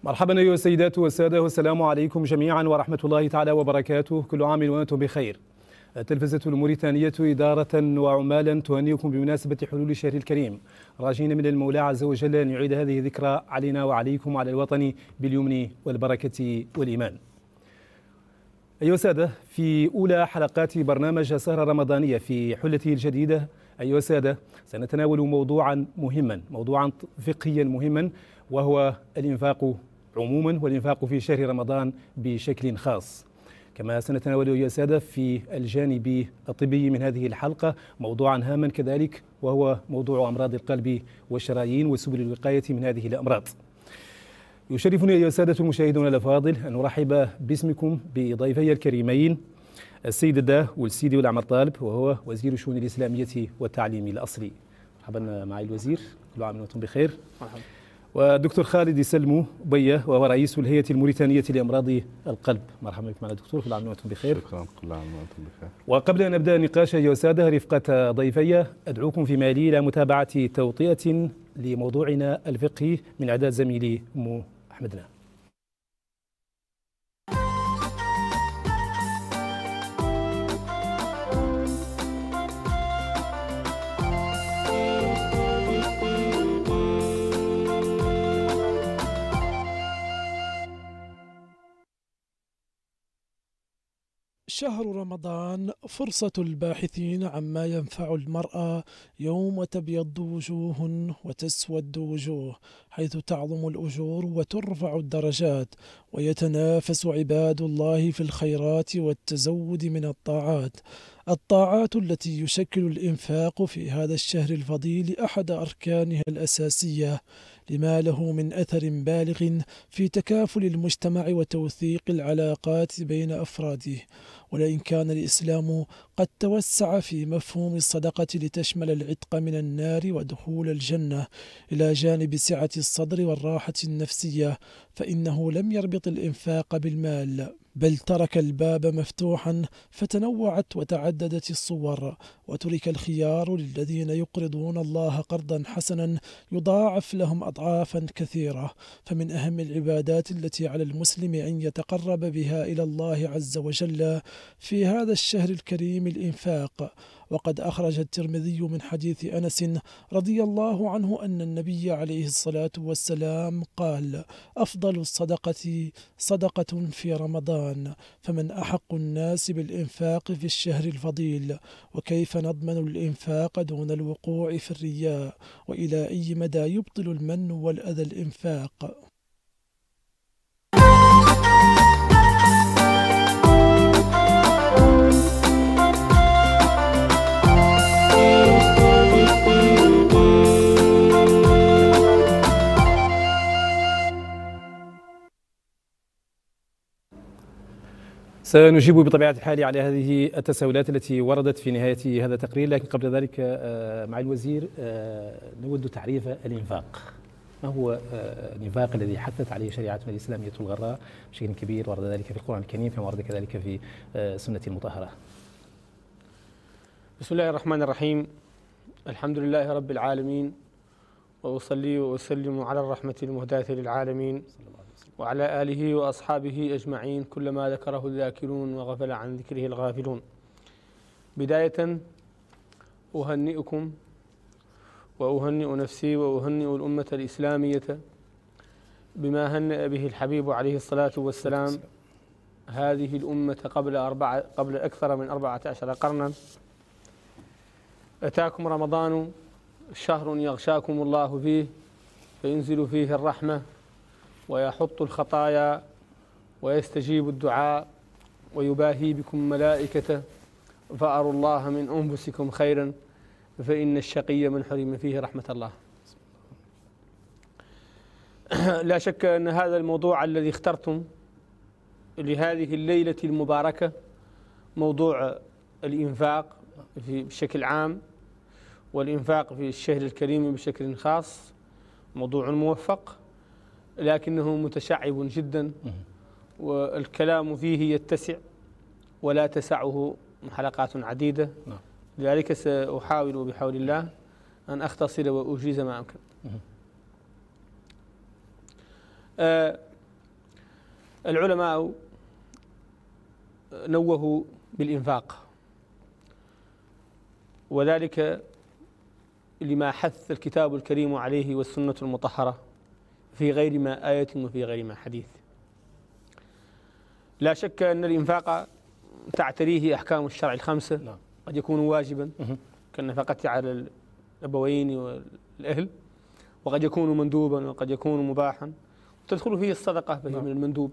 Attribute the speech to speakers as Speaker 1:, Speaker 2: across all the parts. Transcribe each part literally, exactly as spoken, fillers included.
Speaker 1: مرحبا أيها السيدات والسادة، والسلام عليكم جميعا ورحمة الله تعالى وبركاته. كل عام وأنتم بخير. التلفزة الموريتانية إدارة وعمالا تهنئكم بمناسبة حلول الشهر الكريم، راجين من المولى عز وجل أن يعيد هذه الذكرى علينا وعليكم على الوطن باليمن والبركة والإيمان. أيها السادة، في أولى حلقات برنامج سهرة رمضانية في حلته الجديدة أيها السادة سنتناول موضوعا مهما، موضوعا فقهيا مهما، وهو الإنفاق عموما والإنفاق في شهر رمضان بشكل خاص. كما سنتناول أيها السادة في الجانب الطبي من هذه الحلقة موضوعا هاما كذلك، وهو موضوع أمراض القلب والشرايين وسبل الوقاية من هذه الأمراض. يشرفني أيها السادة المشاهدون الأفاضل أن أرحب باسمكم بضيفي الكريمين السيد الداه والسيدي والعمر طالب، وهو وزير الشؤون الإسلامية والتعليم الأصلي. مرحبا معالي الوزير، كل عام وأنتم بخير. مرحبا. والدكتور خالد سلمو بيه، وهو رئيس الهيئة الموريتانية لأمراض القلب. مرحبا بك معنا دكتور، كل عام وأنتم بخير.
Speaker 2: شكرا، كل عام وأنتم بخير.
Speaker 1: وقبل أن نبدأ النقاش أيها السادة رفقة ضيفي، أدعوكم في مالي إلى متابعة توطئة لموضوعنا الفقهي من إعداد زميلي أم أحمدنا.
Speaker 3: شهر رمضان فرصة الباحثين عما ينفع المرأة، يوم تبيض وجوه وتسود وجوه، حيث تعظم الأجور وترفع الدرجات، ويتنافس عباد الله في الخيرات والتزود من الطاعات. الطاعات التي يشكل الإنفاق في هذا الشهر الفضيل أحد أركانها الأساسية، لما له من أثر بالغ في تكافل المجتمع وتوثيق العلاقات بين أفراده. ولئن كان الإسلام قد توسع في مفهوم الصدقة لتشمل العتق من النار ودخول الجنة إلى جانب سعة الصدر والراحة النفسية، فإنه لم يربط الإنفاق بالمال، بل ترك الباب مفتوحا فتنوعت وتعددت الصور، وترك الخيار للذين يقرضون الله قرضا حسنا يضاعف لهم أضعافا كثيرة. فمن أهم العبادات التي على المسلم أن يتقرب بها إلى الله عز وجل في هذا الشهر الكريم الإنفاق. وقد أخرج الترمذي من حديث أنس رضي الله عنه أن النبي عليه الصلاة والسلام قال: أفضل الصدقة صدقة في رمضان، فمن أحق الناس بالإنفاق في الشهر الفضيل، وكيف نضمن الإنفاق دون الوقوع في الرياء، وإلى أي مدى يبطل المن والأذى الإنفاق.
Speaker 1: سنجيب بطبيعة الحال على هذه التساؤلات التي وردت في نهاية هذا التقرير، لكن قبل ذلك مع الوزير نود تعريف الإنفاق. ما هو الإنفاق الذي حثت عليه شريعتنا الإسلامية الغراء بشكل كبير، ورد ذلك في القرآن الكريم كما ورد كذلك في السنة المطهرة؟
Speaker 4: بسم الله الرحمن الرحيم. الحمد لله رب العالمين، وأصلي وأسلم على الرحمة المهداة للعالمين وعلى آله وأصحابه أجمعين، كلما ذكره الذاكرون وغفل عن ذكره الغافلون. بداية أهنئكم وأهنئ نفسي وأهنئ الأمة الإسلامية بما هنأ به الحبيب عليه الصلاة والسلام هذه الأمة قبل أربعة قبل أكثر من أربعة عشر قرنا. أتاكم رمضان شهر يغشاكم الله فيه، فينزل فيه الرحمة ويحط الخطايا ويستجيب الدعاء ويباهي بكم ملائكته، فأروا الله من أنفسكم خيرا، فإن الشقي من حرم فيه رحمة الله. لا شك أن هذا الموضوع الذي اخترتم لهذه الليلة المباركة، موضوع الإنفاق بشكل عام والإنفاق في الشهر الكريم بشكل خاص، موضوع موفق لكنه متشعب جدا، والكلام فيه يتسع ولا تسعه حلقات عديدة. لذلك سأحاول بحول الله أن أختصر وأجيز ما أمكن. العلماء نوهوا بالإنفاق، وذلك لما حث الكتاب الكريم عليه والسنة المطهرة في غير ما آية وفي غير ما حديث. لا شك أن الإنفاق تعتريه أحكام الشرع الخمسة، قد يكون واجبا كالنفقة على الأبوين والأهل، وقد يكون مندوبا وقد يكون مباحا، وتدخل فيه الصدقة فهي من المندوب.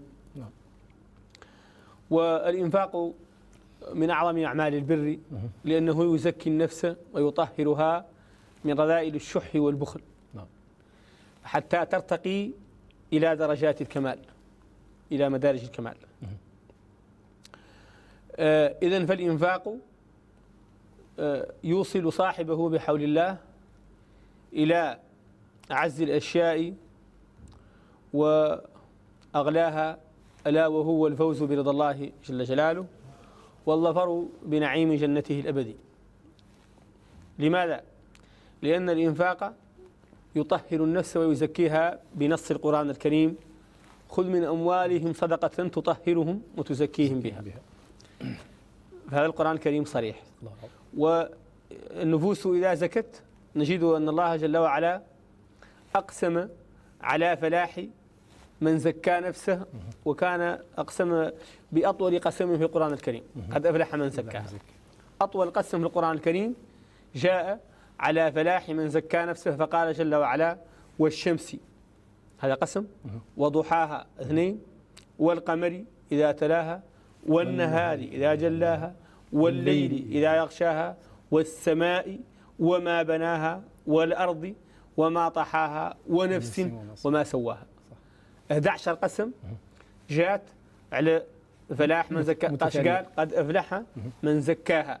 Speaker 4: والإنفاق من أعظم أعمال البر لأنه يزكي النفس ويطهرها من رذائل الشح والبخل حتى ترتقي إلى درجات الكمال، إلى مدارج الكمال. آه إذن فالإنفاق آه يوصل صاحبه بحول الله إلى أعز الأشياء وأغلاها، ألا وهو الفوز برضا الله جل جلاله والظفر بنعيم جنته الأبدي. لماذا؟ لأن الإنفاق يطهر النفس ويزكيها بنص القرآن الكريم: خذ من أموالهم صدقة تطهرهم وتزكيهم بها. فهذا القرآن الكريم صريح. والنفوس إذا زكت نجد أن الله جل وعلا أقسم على فلاح من زكى نفسه، وكان أقسم بأطول قسم في القرآن الكريم: قد أفلح من زكاها. أطول قسم في القرآن الكريم جاء على فلاح من زكى نفسه، فقال جل وعلا: والشمس، هذا قسم، وضحاها اثنين، والقمر إذا تلاها، والنهار إذا جلاها، والليل إذا يغشاها، والسماء وما بناها، والأرض وما طحاها، ونفس وما سواها. أحد عشر قسم جاءت على فلاح من زكى. قال: قد أفلح من زكاها،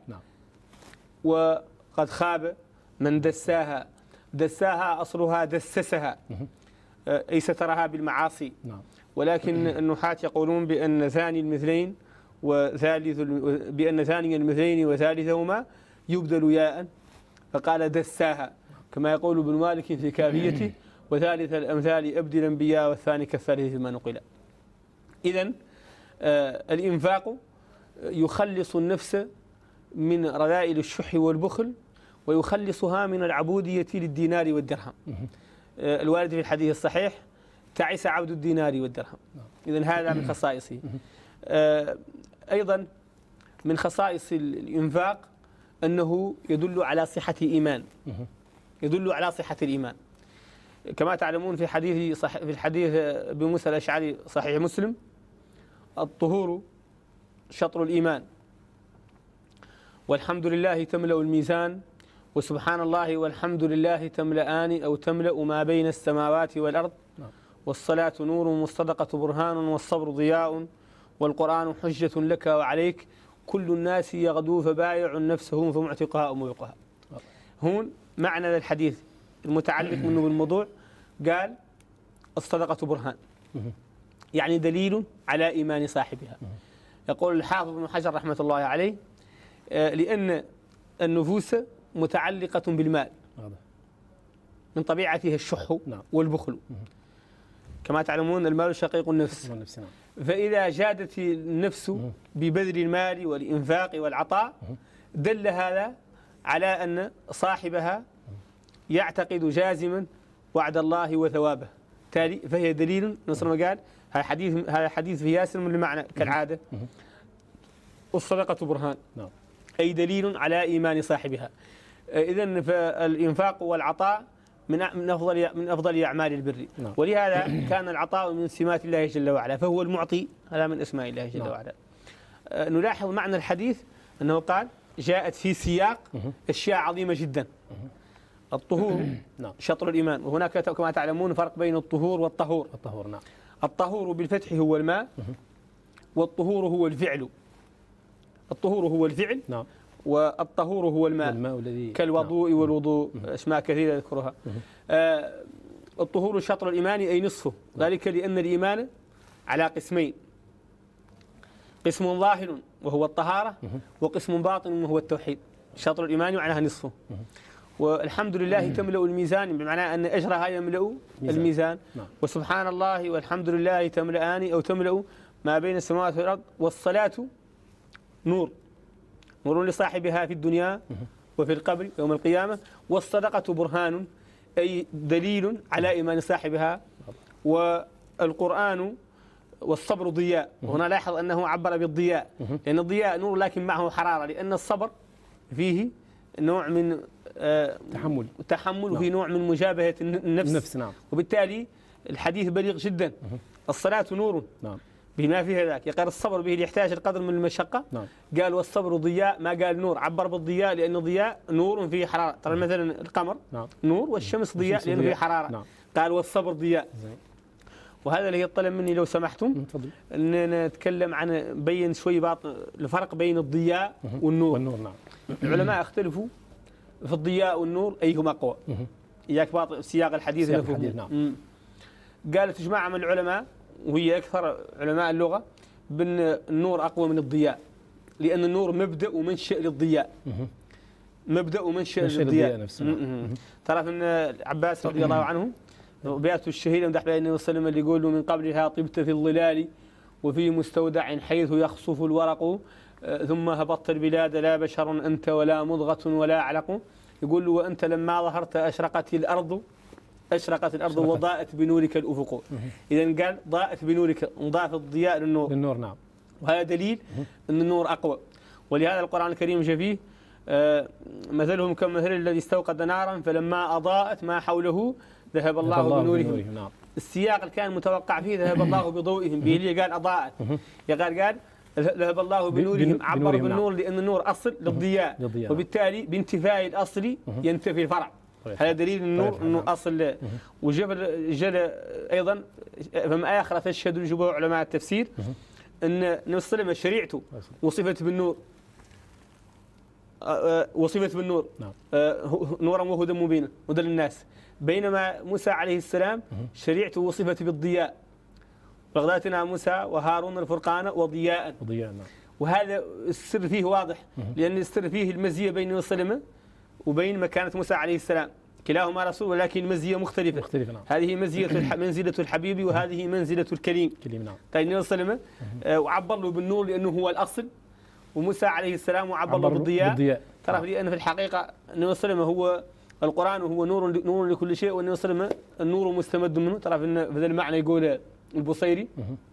Speaker 4: وقد خاب من دساها. دساها أصلها دسسها، أي سترها بالمعاصي. ولكن النحاة يقولون بأن ثاني المثلين وثالث بأن ثاني المثلين وثالثهما يبدل ياء، فقال دساها، كما يقول ابن مالك في كافيته: وثالث الأمثال أبدلا بيا والثاني كالثالث ما نقل. إذن آه الإنفاق يخلص النفس من رذائل الشح والبخل، ويخلصها من العبودية للدينار والدرهم. آه الوارد في الحديث الصحيح: تعس عبد الدينار والدرهم. إذن هذا من خصائصه. آه أيضا من خصائص الإنفاق أنه يدل على صحة إيمان، يدل على صحة الإيمان. كما تعلمون في حديث صح في الحديث بموسى الأشعري صحيح مسلم: الطهور شطر الإيمان، والحمد لله تملأ الميزان، وسبحان الله والحمد لله تملأان أو تملأ ما بين السماوات والأرض، والصلاة نور والصدقة برهان والصبر ضياء والقرآن حجة لك وعليك، كل الناس يغدو فبايع نفسهم ثم اعتقها أو موقها. هون معنى الحديث المتعلق منه بالموضوع، قال: الصدقة برهان، يعني دليل على إيمان صاحبها. يقول الحافظ ابن حجر رحمة الله عليه: لأن النفوس متعلقة بالمال، من طبيعتها الشح والبخل. كما تعلمون المال شقيق النفس، فإذا جادت النفس ببذل المال والإنفاق والعطاء دل هذا على أن صاحبها يعتقد جازما وعد الله وثوابه، تالي فهي دليل. نصر ما قال هذا حديث هذا حديث في ياسر من المعنى كالعادة: الصدقة برهان، أي دليل على إيمان صاحبها. إذن فالإنفاق والعطاء من من أفضل من أفضل أعمال البر، ولهذا كان العطاء من سمات الله جل وعلا، فهو المعطي، هذا من أسماء الله جل وعلا. نلاحظ معنى الحديث أنه قال: جاءت في سياق أشياء عظيمة جدا. الطهور شطر الإيمان، وهناك كما تعلمون فرق بين الطهور والطهور.
Speaker 1: الطهور نعم.
Speaker 4: الطهور بالفتح هو الماء، والطهور هو الفعل. الطهور هو الفعل، نعم، والطهور هو الماء, الماء الذي كالوضوء نعم. والوضوء أسماء كثيرة يذكرها. آه الطهور شطر الإيمان أي نصفه، ذلك لأن الإيمان على قسمين: قسم ظاهر وهو الطهارة، وقسم باطن وهو التوحيد. شطر الإيمان معناها نصفه. والحمد لله تملأ الميزان، بمعنى أن أجرها يملأ الميزان. نعم. وسبحان الله والحمد لله تملأان أو تملأ ما بين السماوات والأرض، والصلاة نور نور لصاحبها في الدنيا وفي القبر يوم القيامة، والصدقة برهان أي دليل على إيمان صاحبها، والقرآن والصبر ضياء. وهنا لاحظ أنه عبر بالضياء لأن الضياء نور لكن معه حرارة، لأن الصبر فيه نوع من آه
Speaker 1: تحمل
Speaker 4: تحمل وفيه نوع من مجابهة النفس,
Speaker 1: النفس نعم.
Speaker 4: وبالتالي الحديث بليغ جدا. الصلاة نور
Speaker 1: نعم.
Speaker 4: بما فيه ذاك، يقال الصبر به يحتاج القدر من المشقة.
Speaker 1: نعم.
Speaker 4: قال والصبر ضياء، ما قال نور، عبر بالضياء لأن الضياء نور فيه حرارة. ترى مثلا القمر
Speaker 1: نعم.
Speaker 4: نور والشمس ضياء لأنه فيه حرارة.
Speaker 1: نعم.
Speaker 4: قال والصبر ضياء.
Speaker 1: زي.
Speaker 4: وهذا اللي يطلب مني لو سمحتم أن نتكلم عن بين شوي بعض الفرق بين الضياء والنور.
Speaker 1: والنور نعم.
Speaker 4: العلماء اختلفوا في الضياء والنور أيهما أقوى. إياك بعض سياق الحديث.
Speaker 1: سياق الحديث نعم.
Speaker 4: قالت جماعة من العلماء وهي أكثر علماء اللغة بأن النور أقوى من الضياء، لأن النور مبدأ ومنشأ للضياء. مبدأ ومنشأ للضياء نفسه. ترى أن العباس رضي الله عنه بياته الشهيرة مدح بها النبي صلى الله عليه وسلم اللي يقول له من قبلها طبت في الظلال وفي مستودع حيث يخصف الورق ثم هبطت البلاد لا بشر أنت ولا مضغة ولا علق. يقول له وأنت لما ظهرت أشرقت الأرض أشرقت الأرض وضاءت بنورك الأفق. إذا قال ضاءت بنورك، نضاف الضياء للنور.
Speaker 1: للنور نعم.
Speaker 4: وهذا دليل أن النور أقوى. ولهذا القرآن الكريم جاء فيه آه مثلهم كمثل الذي استوقد نارا فلما أضاءت ما حوله ذهب الله, الله بنورهم. نعم. السياق اللي كان متوقع فيه ذهب الله بضوئهم به اللي قال أضاءت. قال قال ذهب الله بنورهم، عبر بالنور لأن النور أصل للضياء، وبالتالي بانتفاء الأصل ينتفي الفرع. هذا دليل النور انه اصل. وجاب جل ايضا فما اخر تشهد جمهور علماء التفسير ان النبي صلى الله عليه وسلم شريعته وصفت بالنور وصفت بالنور نورا وهدى مبينا هدى للناس، بينما موسى عليه السلام شريعته وصفت بالضياء. بغداتنا موسى وهارون الفرقان وضياء. وضياء نعم. وهذا السر فيه واضح لان السر فيه المزيه بين النبي صلى الله عليه وسلم وبين مكانة موسى عليه السلام، كلاهما رسول ولكن مزية مختلفة. مختلفة نعم. هذه مزية الح... منزلة الحبيب وهذه منزلة الكريم. كريم نعم. طيب النبي صلى الله عليه وسلم وعبر له بالنور لأنه هو الأصل، وموسى عليه السلام وعبر له بالضياء. بالضياء. ترى لأن في الحقيقة النبي صلى الله عليه وسلم هو القرآن وهو نور نور لكل شيء، والنبي صلى الله عليه وسلم النور مستمد منه. ترى في هذا المعنى يقول البصيري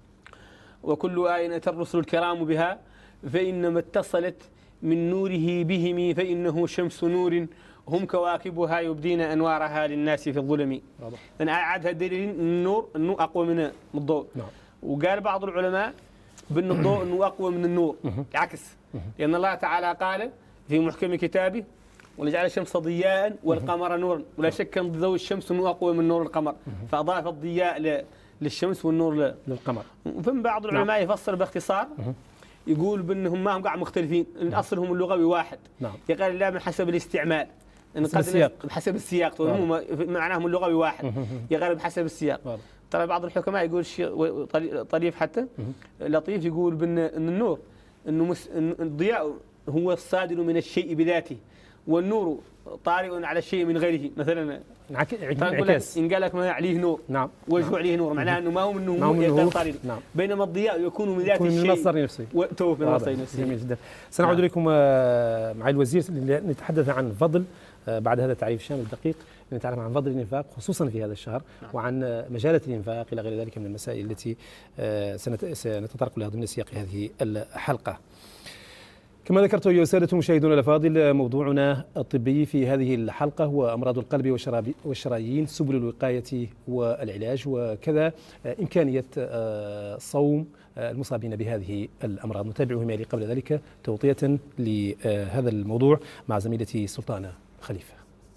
Speaker 4: وكل آية أتى الرسل الكرام بها فإنما اتصلت من نوره بهم فإنه شمس نور هم كواكبها يبدين أنوارها للناس في الظلم. أنا أعادها دليل النور أنه أقوى من الضوء. نعم. وقال بعض العلماء بأن الضوء أنه أقوى من النور، العكس، لأن الله تعالى قال في محكم كتابه ولجعل الشمس ضياء والقمر نورا، ولا شك أن ضوء الشمس أنه أقوى من نور القمر، فأضاف الضياء للشمس والنور للقمر. فمن بعض العلماء يفسر باختصار يقول بأنهم ما هم قاعد مختلفين، أصلهم اللغوي واحد. نعم. يقال لا من حسب الاستعمال، حسب السياق، بحسب السياق هم معناهم اللغوي واحد، يقال بحسب السياق. ترى بعض الحكماء يقول شيء طريف حتى لطيف، يقول بأن النور انه الضياء هو الصادر من الشيء بذاته، والنور طارئ على الشيء من غيره. مثلا انعكاس ان قال لك ما عليه نور، نعم، وجهه عليه نور، معناه انه ما هو منه هو طارئ. نعم. بينما الضياء يكون من ذات الشيء، من المصدر نفسه، وتو من المصدر نفسه. جميل جدا. سنعود نعم. اليكم مع الوزير لنتحدث عن فضل بعد هذا التعريف الشامل الدقيق، نتعرف عن فضل الإنفاق خصوصا في هذا الشهر. نعم. وعن مجالات الإنفاق إلى غير ذلك من المسائل التي سنتطرق لها ضمن سياق هذه الحلقة. كما ذكرت أيها السادة مشاهدونا الأفاضل، موضوعنا الطبي في هذه الحلقة هو أمراض القلب والشرايين، سبل الوقاية والعلاج، وكذا إمكانية صوم المصابين بهذه الأمراض. نتابع همالي قبل ذلك توطية لهذا الموضوع مع زميلتي سلطانة خليفة.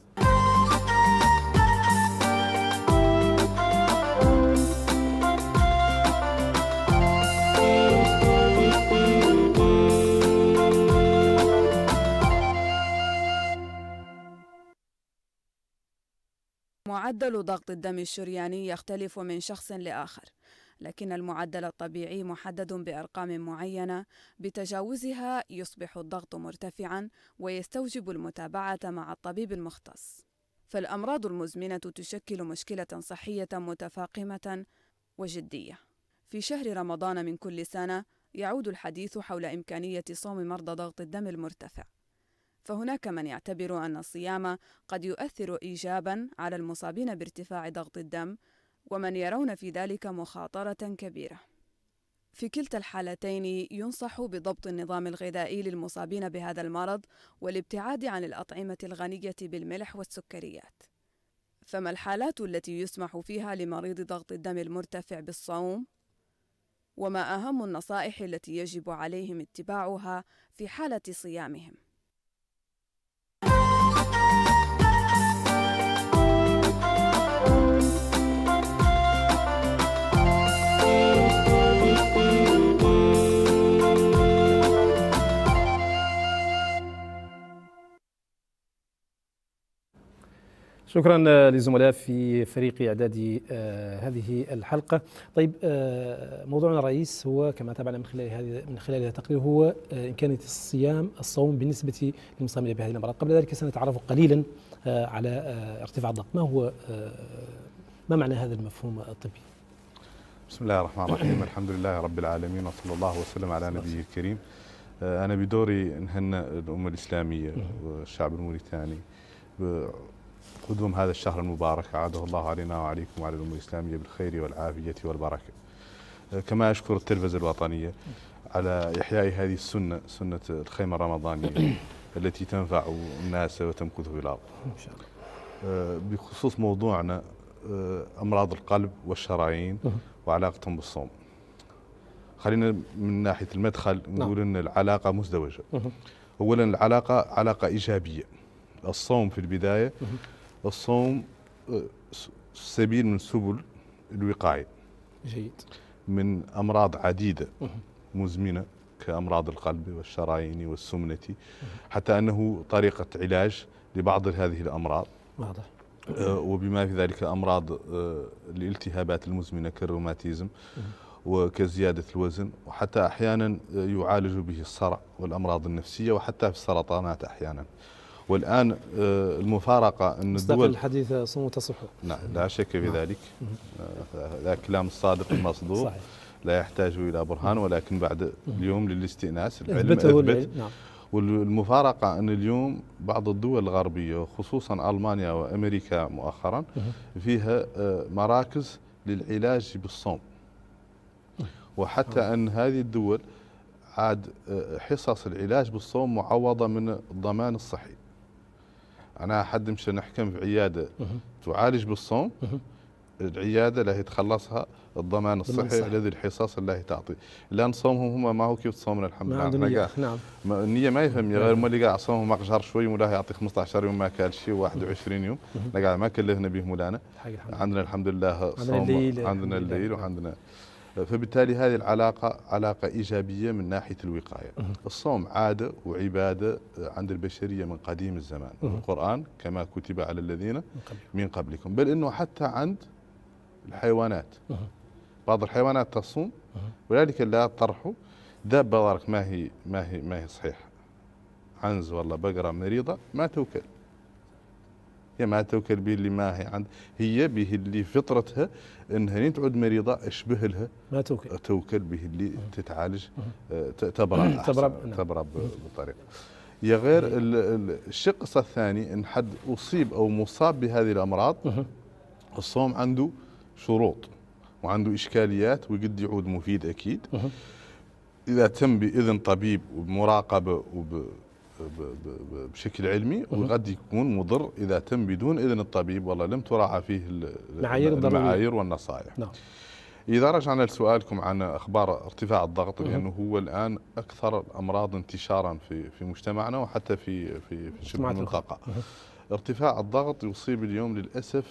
Speaker 2: معدل ضغط الدم الشرياني يختلف من شخص لآخر، لكن المعدل الطبيعي محدد بأرقام معينة بتجاوزها يصبح الضغط مرتفعاً ويستوجب المتابعة مع الطبيب المختص. فالأمراض المزمنة تشكل مشكلة صحية متفاقمة وجدية، في شهر رمضان من كل سنة يعود الحديث حول إمكانية صوم مرضى ضغط الدم المرتفع، فهناك من يعتبر أن الصيام قد يؤثر إيجاباً على المصابين بارتفاع ضغط الدم، ومن يرون في ذلك مخاطرة كبيرة. في كلتا الحالتين ينصح بضبط النظام الغذائي للمصابين بهذا المرض والابتعاد عن الأطعمة الغنية بالملح والسكريات. فما الحالات التي يسمح فيها لمريض ضغط الدم المرتفع بالصوم؟ وما أهم النصائح التي يجب عليهم اتباعها في حالة صيامهم؟
Speaker 1: شكرا للزملاء في فريق إعداد آه هذه الحلقة. طيب، آه موضوعنا الرئيس هو كما تابعنا من خلال هذه من خلال هذا التقرير هو آه إمكانية الصيام الصوم بالنسبة للمصابين بهذه الأمراض. قبل ذلك سنتعرف قليلا آه على آه ارتفاع الضغط. ما هو آه ما معنى هذا المفهوم الطبي؟
Speaker 5: بسم الله الرحمن الرحيم. الحمد لله رب العالمين وصلى الله وسلم على نبيه الكريم. آه أنا بدوري نهنئ الأمة الإسلامية والشعب الموريتاني قدوم هذا الشهر المبارك، أعاده الله علينا وعليكم وعلى الأمة الإسلامية بالخير والعافية والبركة. كما أشكر التلفزة الوطنية على إحياء هذه السنة، سنة الخيمة الرمضانية التي تنفع الناس وتمكث في الأرض. إن شاء الله. بخصوص موضوعنا أمراض القلب والشرايين وعلاقتهم بالصوم. خلينا من ناحية المدخل نقول أن العلاقة مزدوجة. أولا العلاقة علاقة إيجابية. الصوم في البداية، الصوم سبيل من سبل الوقاية
Speaker 1: جيد
Speaker 5: من أمراض عديدة مزمنة كأمراض القلب والشرايين والسمنة، حتى أنه طريقة علاج لبعض هذه الأمراض.
Speaker 1: واضح.
Speaker 5: وبما في ذلك أمراض الالتهابات المزمنة كالروماتيزم وكزيادة الوزن، وحتى أحيانا يعالج به الصرع والأمراض النفسية وحتى في السرطانات أحيانا. والآن المفارقة أن الدول
Speaker 1: الحديث صوم تصح.
Speaker 5: نعم لا شك في ذلك. ذا كلام الصادق المصدوق. صحيح. لا يحتاج إلى برهان، ولكن بعد اليوم للاستئناس العلم أثبت. نعم. والمفارقة أن اليوم بعض الدول الغربية خصوصا ألمانيا وأمريكا مؤخرا فيها مراكز للعلاج بالصوم، وحتى أن هذه الدول عاد حصص العلاج بالصوم معوضة من الضمان الصحي. أنا حد مش نحكم في عيادة تعالج بالصوم، العيادة لا يتخلصها الضمان الصحي الذي الحصص الله تعطي، لأن صومهم هم ما هو كيف صومنا الحمد لله. نعم. النية ما يفهم غير ما اللي قاعد صومهم أقشر شوي ولا يعطي خمسة عشر يوم ما كل شيء واحد وعشرين يوم نقعد ما كلفنا به مولانا. عندنا الحمد لله صوم، عندنا الليل وعندنا، فبالتالي هذه العلاقة علاقة إيجابية من ناحية الوقاية. الصوم عادة وعبادة عند البشرية من قديم الزمان. القرآن كما كتب على الذين من قبلكم، بل إنه حتى عند الحيوانات بعض الحيوانات تصوم، ولذلك لا تطرحوا دابة بارك ما هي ما هي ما هي صحيحة، عنز والله بقرة مريضة ما توكل، هي ما توكل به اللي ما هي عند، هي به اللي فطرتها انها تعود مريضه اشبه لها
Speaker 1: ما توكل
Speaker 5: توكل به اللي تتعالج تبرأ تبرأ بطريقه. يا غير الشق الثاني ان حد اصيب او مصاب بهذه الامراض، الصوم عنده شروط وعنده اشكاليات وقد يعود مفيد اكيد اذا تم باذن طبيب وبمراقبه وب بشكل علمي، وقد يكون مضر إذا تم بدون إذن الطبيب والله لم تراعى فيه المعايير والنصائح. نعم. إذا رجعنا لسؤالكم عن أخبار ارتفاع الضغط، لأنه هو الآن أكثر الأمراض انتشارا في في مجتمعنا وحتى في في في شبه المنطقة. ارتفاع الضغط يصيب اليوم للأسف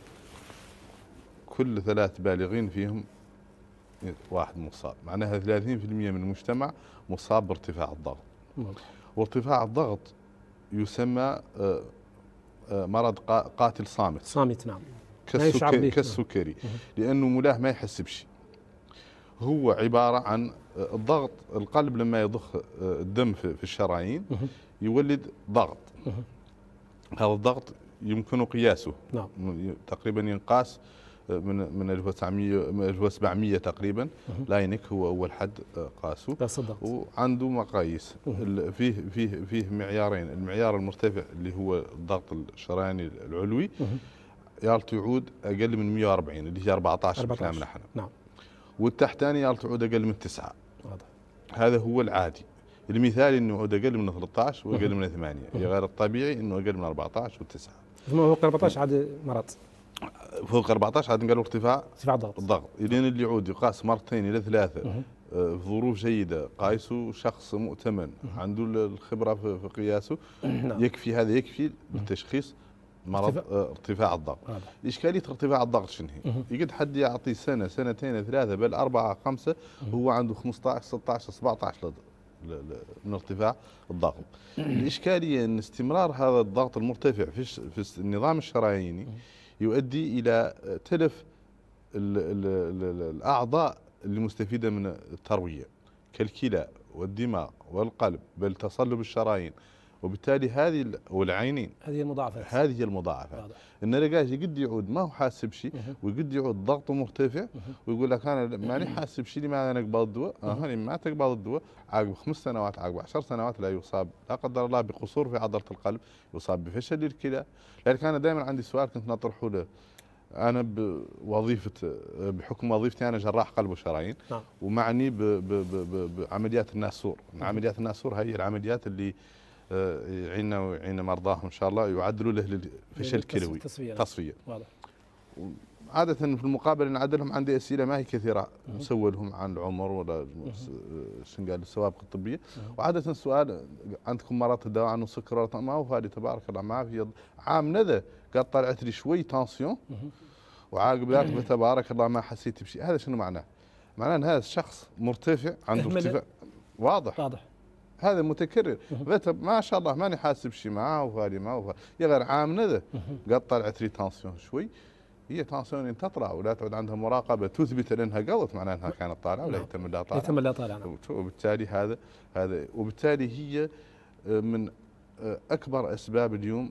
Speaker 5: كل ثلاث بالغين فيهم واحد مصاب، معناها ثلاثين بالمئة من المجتمع مصاب بارتفاع الضغط. مم. وارتفاع الضغط يسمى مرض قاتل صامت.
Speaker 1: صامت نعم.
Speaker 5: كالسكري, كالسكري لأنه ملاه ما يحس بشيء. هو عبارة عن الضغط، القلب لما يضخ الدم في الشرايين يولد ضغط. هذا الضغط يمكن قياسه. نعم. تقريبا ينقاس من من ألف وتسعمئة ألف وسبعمئة تقريبا. لاينك هو اول حد قاسه وعنده مقاييس. فيه فيه فيه معيارين، المعيار المرتفع اللي هو الضغط الشرياني العلوي يالته يعود اقل من مئة وأربعين اللي هي أربعة عشر بكلامنا نحن.
Speaker 1: نعم.
Speaker 5: والتحتاني يالته يعود اقل من تسعة. هذا هو العادي. المثالي انه يعود اقل من ثلاثة عشر واقل من ثمانية، غير الطبيعي انه اقل من أربعة عشر وتسعة.
Speaker 1: فوق أربعة عشر عاد مرض.
Speaker 5: فوق أربعة عشر عاد نقول ارتفاع
Speaker 1: ارتفاع الضغط.
Speaker 5: الضغط، الين اللي يعود يقاس مرتين الى ثلاثه في ظروف جيده، قايسه شخص مؤتمن عنده الخبره في قياسه، يكفي هذا يكفي لتشخيص مرض ارتفاع, ارتفاع الضغط. إشكالية ارتفاع الضغط شنو هي؟ يقد حد يعطي سنة سنتين ثلاثة بل أربعة خمسة وهو عنده خمسة عشر ستة عشر سبعة عشر من ارتفاع الضغط. الإشكالية أن استمرار هذا الضغط المرتفع في في النظام الشراييني يؤدي إلى تلف ال ال ال الأعضاء المستفيدة من التروية كالكلى والدماغ والقلب بل تصلب الشرايين، وبالتالي هذه والعينين
Speaker 1: هذه المضاعفات
Speaker 5: هذه المضاعفات ان لقاش يقد يعود ما هو حاسب شيء ويقد يعود ضغطه مرتفع ويقول لك انا ماني حاسب شيء، لماذا انا اقبل الدواء؟ اه ما تقبل الدواء عقب خمس سنوات عقب عشر سنوات لا يصاب لا قدر الله بقصور في عضله القلب، يصاب بفشل للكلى. لذلك انا دائما عندي سؤال كنت نطرحه له، انا بوظيفه بحكم وظيفتي انا جراح قلب وشرايين ومعني بعمليات الناسور. عمليات الناسور هي العمليات اللي يعيننا ويعين مرضاهم ان شاء الله يعدلوا له الفشل الكلوي
Speaker 1: تصفيه
Speaker 5: تصفيه.
Speaker 1: واضح.
Speaker 5: عاده في المقابل نعدلهم عندي اسئله ما هي كثيره نسوي لهم عن العمر ولا شنو قال السوابق الطبيه، وعاده السؤال عندكم مرض الدواء عنه سكر ولا ما هو فادي تبارك الله ما في عام ندى قد طلعت لي شوي تانسيون وعاقب ذلك تبارك الله ما حسيت بشيء. هذا شنو معناه؟ معناه ان هذا الشخص مرتفع عنده ارتفاع واضح
Speaker 1: واضح
Speaker 5: هذا متكرر ما شاء الله ماني حاسب شيء معاه وفادي ما هو يا غير عام ندى قد طلعت لي تانسيون شوي. هي تانسيون ان تطلع ولا تعود عندها مراقبه تثبت انها قضت معناها انها كانت طالعه ولا يتم لها طالعه
Speaker 1: يتم لها طالعه.
Speaker 5: وبالتالي هذا هذا وبالتالي هي من اكبر اسباب اليوم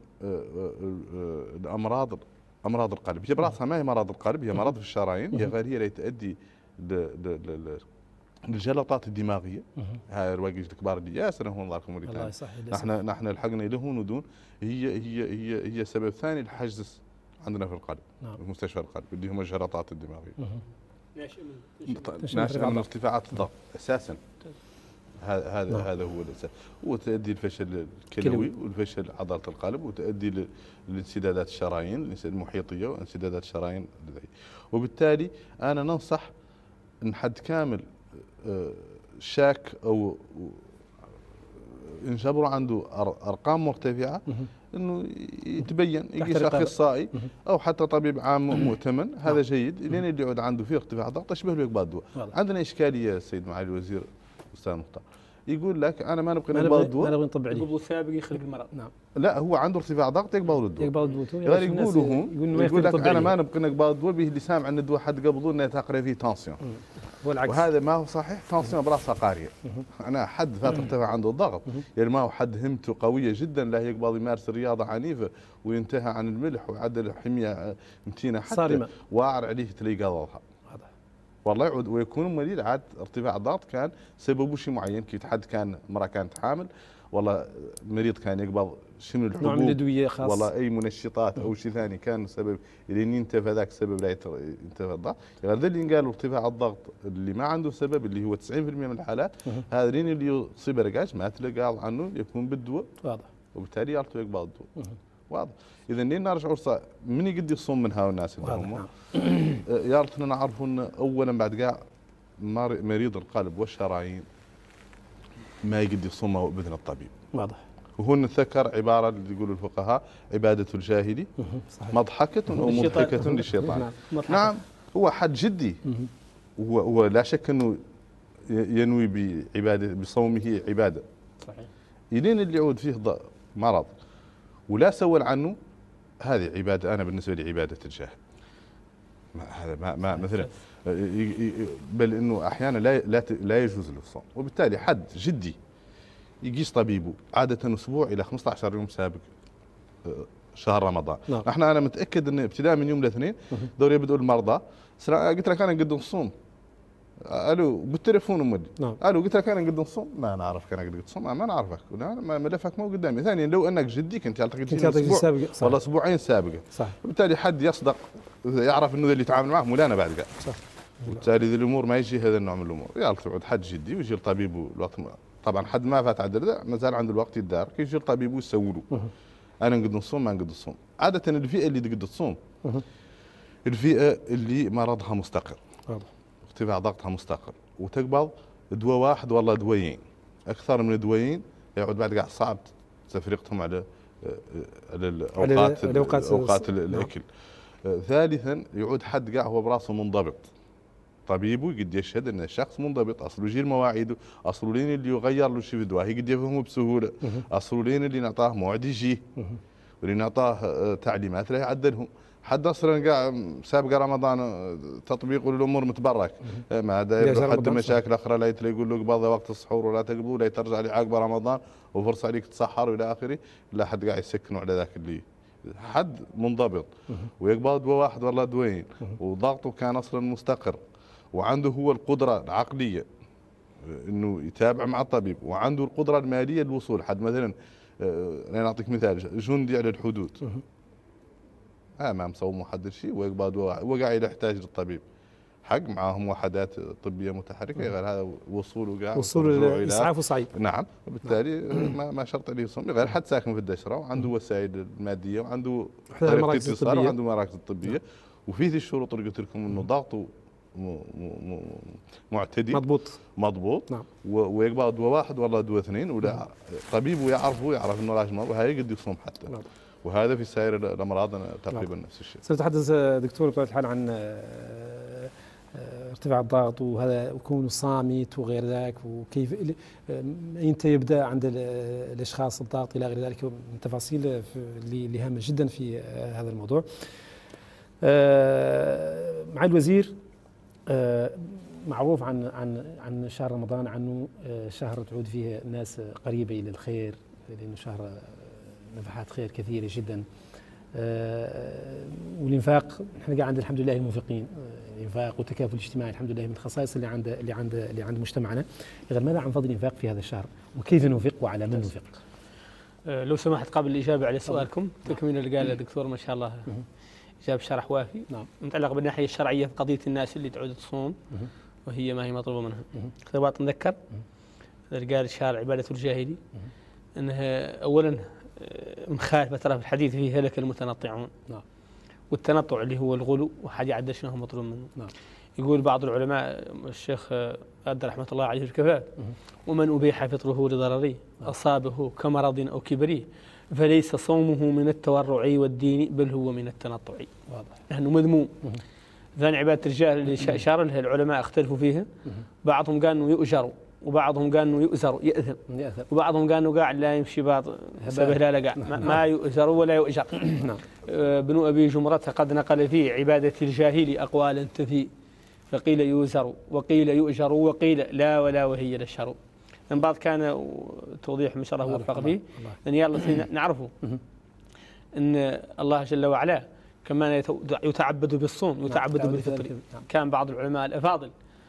Speaker 5: الامراض امراض القلب. هي براسها ما هي مرض القلب، هي مرض في الشرايين، هي غير هي اللي تؤدي الجلطات الدماغيه. هاي رواقج الكبار اللي ياسر هم الله يرحمهم
Speaker 1: الله يصحي.
Speaker 5: نحن نحن لحقنا لهم ودون هي هي هي هي سبب ثاني للحجز عندنا في القلب. نعم. في مستشفى القلب اللي هم الجلطات الدماغيه. ناشئه من ارتفاعات الضغط اساسا. هذا هذا هذا هو الاساس، وتؤدي الفشل الكلوي والفشل عضله القلب وتؤدي لانسدادات الشرايين المحيطيه وانسدادات الشرايين. وبالتالي انا ننصح ان حد كامل شاك او انجبر عنده ارقام مرتفعه انه يتبين يقيس اخصائي او حتى طبيب عام مؤتمن. هذا جيد لين اللي يعود عنده فيه ارتفاع ضغط اشبه له يقبل الدواء. عندنا اشكاليه السيد معالي الوزير استاذ مختار يقول لك انا ما نبغي نقبل الدواء،
Speaker 1: ما نبغي نطب عليه
Speaker 4: القبول السابق يخلق المرض.
Speaker 1: نعم
Speaker 4: لا
Speaker 5: هو عنده ارتفاع ضغط يقبل الدواء
Speaker 1: يقبل الدواء
Speaker 5: غير يقولوا هم يقول لك انا ما نبغي نقبل الدواء به اللي سامع ان الدواء حد قبضوه انه تقرا فيه تانسيون وهذا ما هو صحيح. تانسيون براسها قاريه. انا حد ذات ارتفع عنده الضغط يعني ما هو حد همته قويه جدا لا يقبل يمارس رياضه عنيفه وينتهى عن الملح ويعدل حميه متينه حتى صارمه واعر عليه تلاقي قضاها والله يعود ويكون مريض عاد ارتفاع الضغط كان سببه شيء معين. كيف حد كان امراه كانت حامل والله مريض كان يقبل شنو الحبوب
Speaker 1: نوع من الادويه خاص
Speaker 5: والله اي منشطات او شيء ثاني كان سبب لين ينتفى ذاك السبب لا ينتفى الضغط. غير ذا اللي قالوا ارتفاع الضغط اللي ما عنده سبب اللي هو تسعين بالمئة من الحالات هذا لين اللي يصيب رقاش ما تلقى عنه يكون بالدواء
Speaker 1: واضح
Speaker 5: وبالتالي يرتو يقبل الدواء واضح. اذا لين نرجع من يقد يصوم من هؤلاء الناس اللي هم يارتنا نعرفوا ان اولا بعد كاع مريض القلب والشرايين ما يقد يصومه باذن الطبيب
Speaker 1: واضح.
Speaker 5: وهو نتذكر عباره اللي يقولوا الفقهاء عباده الجاهلي مضحكه او مضحكه للشيطان. نعم هو حد جدي وهو هو لا شك انه ينوي بعباده بصومه عباده صحيح. يلين اللي يعود فيه مرض ولا سول عنه هذه عباده. انا بالنسبه لي عباده الجاهل هذا ما, ما مثلا بل انه احيانا لا لا لا يجوز له الصوم. وبالتالي حد جدي يقيس طبيبه عاده اسبوع الى خمسة عشر يوم سابق شهر رمضان.
Speaker 1: نعم.
Speaker 5: احنا انا متاكد ان ابتداء من يوم الاثنين دوري يبدأوا المرضى. قلت لك انا نقدر نصوم. الو بالتليفون امي.
Speaker 1: نعم.
Speaker 5: الو قلت لك انا نقدر نصوم. ما نعرف كان قد تصوم ما نعرفك. ملفك مو قدامي. ثانيا لو انك جدي كنت التقيت اسبوع والله اسبوعين سابقه.
Speaker 1: صح.
Speaker 5: وبالتالي حد يصدق يعرف انه اللي يتعامل معه مو انا بعد قاعد.
Speaker 1: صح.
Speaker 5: وبالتالي ذي الامور ما يجي هذا النوع من الامور. يلا تقعد حد جدي ويجي الطبيب الوقت طبعا حد ما فات عدل ما زال عنده الوقت يتدارك يجي الطبيب ويسوي له. انا نقدر نصوم ما نقدر نصوم. عاده الفئه اللي تقدر تصوم الفئه اللي مرضها مستقر. ارتفاع ضغطها مستقر وتقبض دواء واحد والله دوايين. اكثر من دوايين يعود بعد قاعد صعب تفريقهم على على الاوقات
Speaker 1: الاوقات
Speaker 5: اوقات الاكل. آه ثالثا يعود حد قاعد هو براسه منضبط. طبيبه قد يشهد ان الشخص منضبط اصله يجي المواعيد اصله لين اللي يغير له شيء في الدواء قد يفهمه بسهوله اصله لين اللي نعطاه موعد يجيه واللي نعطاه تعليمات لا يعدلهم. حد اصلا قاعد سابق رمضان تطبيق الامور متبرك ما داير حد مشاكل اخرى لا يقول له قبض وقت السحور ولا تقبضوا لا ترجع لي عقب رمضان وفرصه عليك تسحر والى اخره. لا حد قاعد يسكنوا على ذاك اللي حد منضبط ويقبض دواء واحد والله دوايين وضغطه كان اصلا مستقر وعنده هو القدره العقليه انه يتابع مع الطبيب وعنده القدره الماليه للوصول. حد مثلا انا نعطيك مثال جندي على الحدود اه ما مصوم محدد شيء ويقبض وقاعد يحتاج للطبيب حق معاهم وحدات طبيه متحركه غير هذا وصول وقاعد
Speaker 1: وصول الاسعاف صعيب.
Speaker 5: نعم وبالتالي ما ما شرط عليه يصوم غير حد ساكن في الدشره وعنده وسائل الماديه وعنده طريقه اتصال وعنده مراكز طبيه وفي ذي الشروط اللي قلت لكم انه ضغطه معتدي
Speaker 1: مضبوط
Speaker 5: مضبوط
Speaker 1: نعم.
Speaker 5: ويقبض دواء واحد والله دواء اثنين ولا طبيبه يعرفه يعرف انه راجل مرض وهي قد يصوم حتى نعم. وهذا في سائر الامراض تقريبا نعم. نفس الشيء.
Speaker 1: سنتحدث دكتور بطبيعه الحال عن ارتفاع الضغط وهذا وكونه صامت وغير ذلك وكيف انت يبدا عند الاشخاص الضغط الى غير ذلك من تفاصيل اللي هامه جدا في هذا الموضوع. مع الوزير معروف عن عن عن شهر رمضان عنه شهر تعود فيه الناس قريبه الى الخير لانه شهر نفحات خير كثيره جدا. والانفاق نحن قاعد عند الحمد لله المنفقين الانفاق والتكافل الاجتماعي الحمد لله من الخصائص اللي عند اللي عند اللي عند مجتمعنا. غير ماذا عن فضل الانفاق في هذا الشهر وكيف ننفق وعلى من ننفق؟
Speaker 4: لو سمحت قبل الاجابه على سؤالكم تكمل اللي قاله الدكتور ما شاء الله جاب شرح وافي. نعم. متعلق بالناحيه الشرعيه في قضيه الناس اللي تعود تصوم وهي ما هي مطلوبه منها. خطبات نذكر قال الشارع عباده الجاهلي انها اولا مخالفه ترى في الحديث فيه هلك المتنطعون. نعم. والتنطع اللي هو الغلو وحد يعد شنو هو مطلوب منه. نعم. يقول بعض العلماء الشيخ أدى رحمه الله عليه الكفاف ومن أبيح فطره لضرره أصابه كمرض أو كبري فليس صومه من التورع والدين بل هو من التنطع. واضح. لأنه مذموم. ثاني عبادة الرجال اللي أشار لها العلماء اختلفوا فيها. بعضهم قال إنه يؤجر وبعضهم قال إنه يؤزر يأثم وبعضهم قال إنه قاعد لا يمشي بعض سبهلالة قاعد ما يؤزر ولا يؤجر. بنو أبي جمرة قد نقل فيه عبادة الجاهل أقوالا تفي فقيل يؤزر وقيل يؤجر وقيل لا ولا وهي للشر. من بعض كان توضيح ما شاء الله وفق فيه أن يلا نعرفه أن الله جل وعلا كما يتعبد بالصوم يتعبد بالفطر. كان بعض العلماء الأفاضل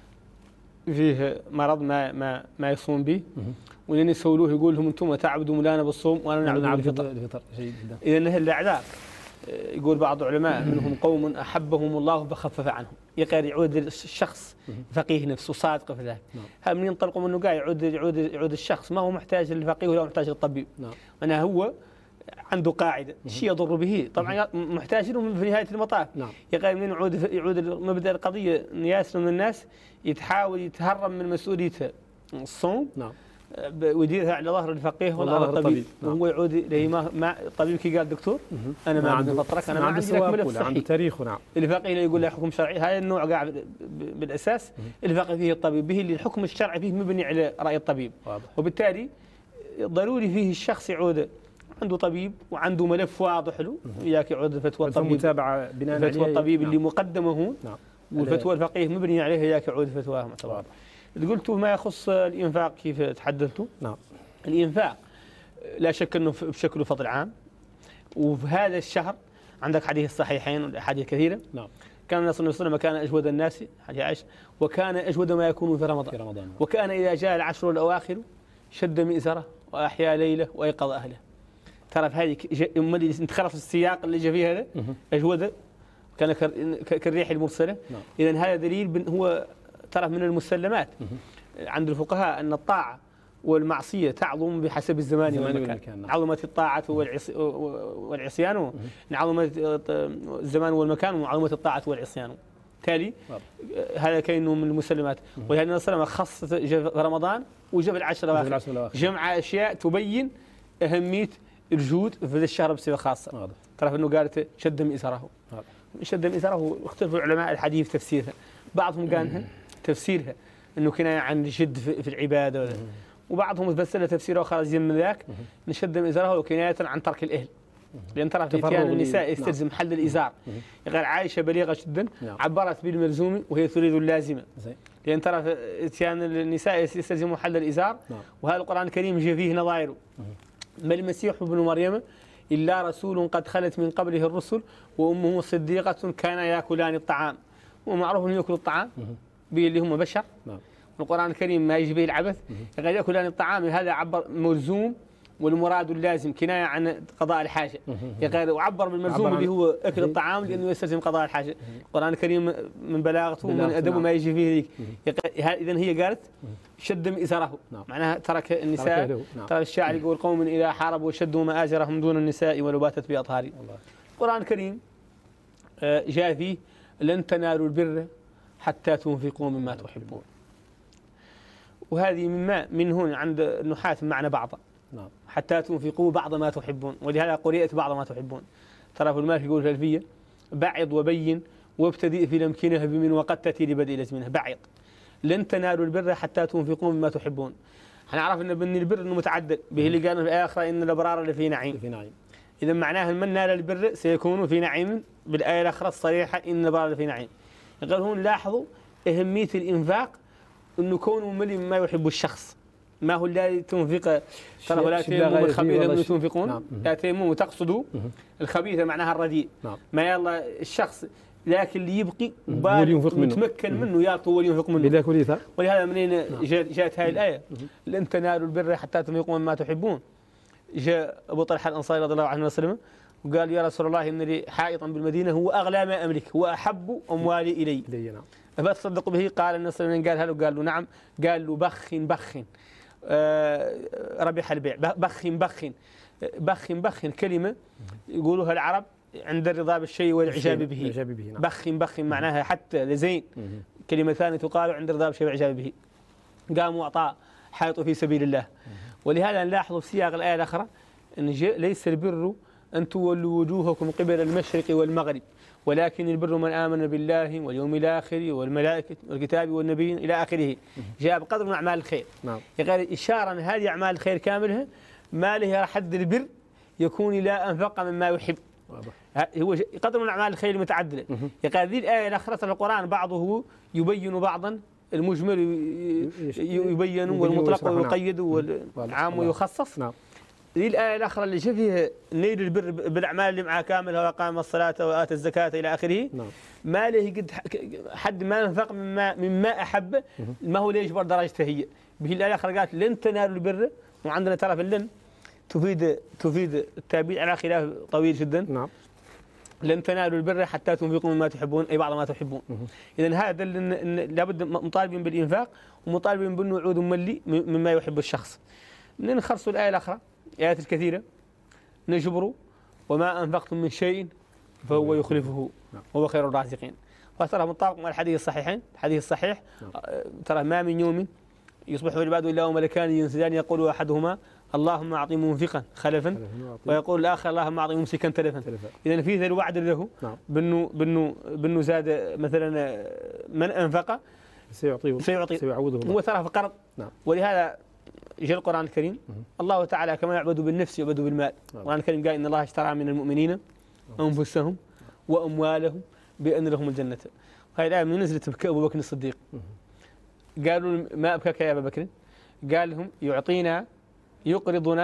Speaker 4: فيه مرض ما ما ما يصوم به ولين يسولوه يقول لهم انتم تعبدوا مولانا بالصوم وانا نعبد بالفطر. اذا الاعذار يقول بعض العلماء منهم قوم احبهم الله فخفف عنهم. يقدر يعود الشخص فقيه نفسه صادق في ذلك. هم من ينطلقوا منه قاعد يعود يعود يعود الشخص ما هو محتاج للفقيه ولا محتاج للطبيب. انا هو عنده قاعده شيء يضر به طبعا محتاج له في نهايه المطاف. يقال من يعود يعود مبدا القضيه ان ياسر من الناس يتحاول يتهرب من مسؤوليته الصوم نعم ويديرها على ظهر الفقيه ولا على الطبيب نعم. وهو يعود اليه ما, ما الطبيب كي قال دكتور انا ما عندي فطرك انا ما عندي لك ملف صحي
Speaker 1: عندي تاريخه نعم.
Speaker 4: الفقيه يقول له حكم شرعي هذا النوع قاعد بالاساس الفقيه فيه الطبيب به اللي الحكم الشرعي فيه مبني على راي الطبيب واضح. وبالتالي ضروري فيه الشخص يعود عنده طبيب وعنده ملف واضح له وياك يعود فتوى الطبيب
Speaker 1: متابعه بناء عليه
Speaker 4: فتوى الطبيب
Speaker 1: نعم.
Speaker 4: اللي مقدمه هو نعم. والفتوى الفقيه مبني عليه ياك يعود فتواه معتبره. قلت ما يخص الانفاق كيف تحدثتوا نعم. الانفاق لا شك انه بشكل فضل عام وفي هذا الشهر عندك حديث الصحيحين والأحاديث كثيرة.
Speaker 1: نعم.
Speaker 4: كان النبي صلى الله عليه وسلم كان أجود الناس حديث عائشة، وكان أجود ما يكون في رمضان.
Speaker 1: في رمضان.
Speaker 4: وكان إذا جاء العشر الأواخر شد مئزره وأحيا ليله وأيقظ أهله. ترى في هذه أمال أنت خلص السياق اللي جاء فيه هذا أجود كان كالريح المرسلة.
Speaker 1: نعم.
Speaker 4: إذن هذا دليل هو ترى من المسلمات عند الفقهاء أن الطاعة والمعصية تعظم بحسب الزمان والمكان. والمكان. نعم. عظمت الطاعة والعصيان، عظمت الزمان والمكان، وعظمت الطاعة والعصيان. بالتالي هذا كأنه من المسلمات. ولهذا النبي صلى الله عليه وسلم خص رمضان وجاب العشر الأواخر، جمع أشياء تبين أهمية الجود في هذا الشهر بصفة خاصة. ترى أنه قالت شد مئزره. شد مئزره اختلفوا علماء الحديث تفسيرها، بعضهم قال تفسيرها أنه كناية عن جد في العبادة، وبعضهم فسر تفسيره آخر زين من ذاك نشد مئزره وكناية عن ترك الإهل، لأن ترى في إتيان النساء يستلزم حل الإزار. قال عائشة بليغة جدا عبرت بالملزوم وهي تريد اللازمة، لأن ترى في إتيان النساء يستلزم حل الإزار. وهذا القرآن الكريم جاء فيه نظائر. ما المسيح ابن مريم إلا رسول قد خلت من قبله الرسل وأمه صديقة كان يأكلان الطعام. ومعروف أنه يأكل الطعام به اللي هم بشر. القرآن الكريم ما يجي به العبث. قال يأكلان الطعام، هذا عبر ملزوم والمراد اللازم كناية عن قضاء الحاجة. يقال وعبر بالملزوم اللي هو أكل الطعام لأنه يستلزم قضاء الحاجة. القرآن الكريم من بلاغته ومن أدبه ما يجي فيه ذيك. إذن هي قالت شد مئزره، معناها ترك النساء. ترى الشاعر يقول قوم إذا حاربوا شدوا مآزرهم دون النساء ولو باتت بأطهاري. القرآن الكريم جاء فيه لن تنالوا البر حتى تنفقوا مما تحبون. وهذه مما من هون عند النحاة معنى بعض. نعم. حتى تنفقوا بعض ما تحبون، ولهذا قرئت بعض ما تحبون. ترى في المال يقول الألفية بعض وبين وابتدئ في الأمكنة بمن وقد تأتي لبدء الأزمنة. بعض لن تنالوا البر حتى تنفقوا مما تحبون. هنعرف أن بن البر أنه متعدد به اللي قال في الآخرة إن الأبرار لفي نعيم. في نعيم. إذا معناه من نال البر سيكون في نعيم، بالآية الأخرى الصريحة إن الأبرار لفي نعيم. قال هون لاحظوا أهمية الإنفاق، أنه كونه ملي مما يحب الشخص، ما هو الذي تنفق. ترى ولا تيمموا الخبيث منه تنفقون. نعم. لا تيمموا تقصدوا الخبيث معناها الرديء. نعم. ما يلا الشخص لكن اللي يبقي متمكن منه يعطي ولينفق منه. ولهذا منين جاءت هذه الآية لن تنالوا البر حتى تنفقوا مما تحبون. جاء أبو طلحة الأنصاري رضي الله عنه وسلم وقال يا رسول الله إن لي حائطا بالمدينة هو أغلى ما أملك هو أحب أموالي إلي. نعم. أفتصدق به؟ قال النبي صلى الله عليه وسلم قال هل؟ قال له نعم. قال له بخ بخ آه ربح البيع. بخ بخ بخ بخ كلمة يقولوها العرب عند الرضا بالشيء والإعجاب به. نعم. بخ بخ معناها حتى لزين كلمة ثانية تقال عند الرضا بالشيء والإعجاب به. قام وأعطى حائط في سبيل الله. ولهذا نلاحظ في سياق الآية الأخرى أن ليس البر أن تولوا وجوهكم قبل المشرق والمغرب ولكن البر من آمن بالله واليوم الآخر والملائكة والكتاب والنبيين إلى آخره. جاء بقدر من أعمال الخير. نعم. يقال إشارة أن هذه أعمال الخير كاملها ما لها حد البر يكون لا أنفق مما يحب. هو قدر من أعمال الخير المتعددة. يقال هذه الآية الأخرى في القرآن بعضه يبين بعضا، المجمل يبين والمطلق ويقيد والعام ويخصص. نعم. هذه الآية الأخرى اللي شاف فيها نيل البر بالأعمال اللي معها كاملها وقام الصلاة وآتى الزكاة إلى آخره. نعم. ما له قد حد ما انفق مما مما أحب ما هو ليجبر درجته هي. به الآية الأخرى قالت لن تنالوا البر، وعندنا ترى في اللن تفيد تفيد التابع على خلاف طويل جدا. نعم. لن تنالوا البر حتى تنفقوا مما تحبون أي بعض ما تحبون. إذا هذا لابد مطالبين بالإنفاق ومطالبين بالنعود ملي مما يحب الشخص. من نخرصوا الآية الأخرى آيات الكثيرة نجبر وما أنفقتم من شيء فهو يخلفه وهو خير الرازقين. وترى مطابق مع الحديث الصحيحين. الحديث الصحيح ترى ما من يوم يصبح العباد إلا وملكان ينزلان يقول أحدهما اللهم أعطي منفقا خلفا ويقول الآخر اللهم أعطي ممسكا تلفا. إذا في ذا الوعد له بأنه بأنه بأنه زاد مثلا من أنفق سيعطيه سيعطي سيعوضه هو ترى في قرض. ولهذا جاء القرآن الكريم الله تعالى كما يعبد بالنفس يعبد بالمال. القرآن الكريم قال إن الله اشترى من المؤمنين أنفسهم وأموالهم بأن لهم الجنة. وهذه الآية من نزلت بكى أبو بكر الصديق. قالوا ما أبكاك يا أبا بكر؟ قال لهم يعطينا يقرضنا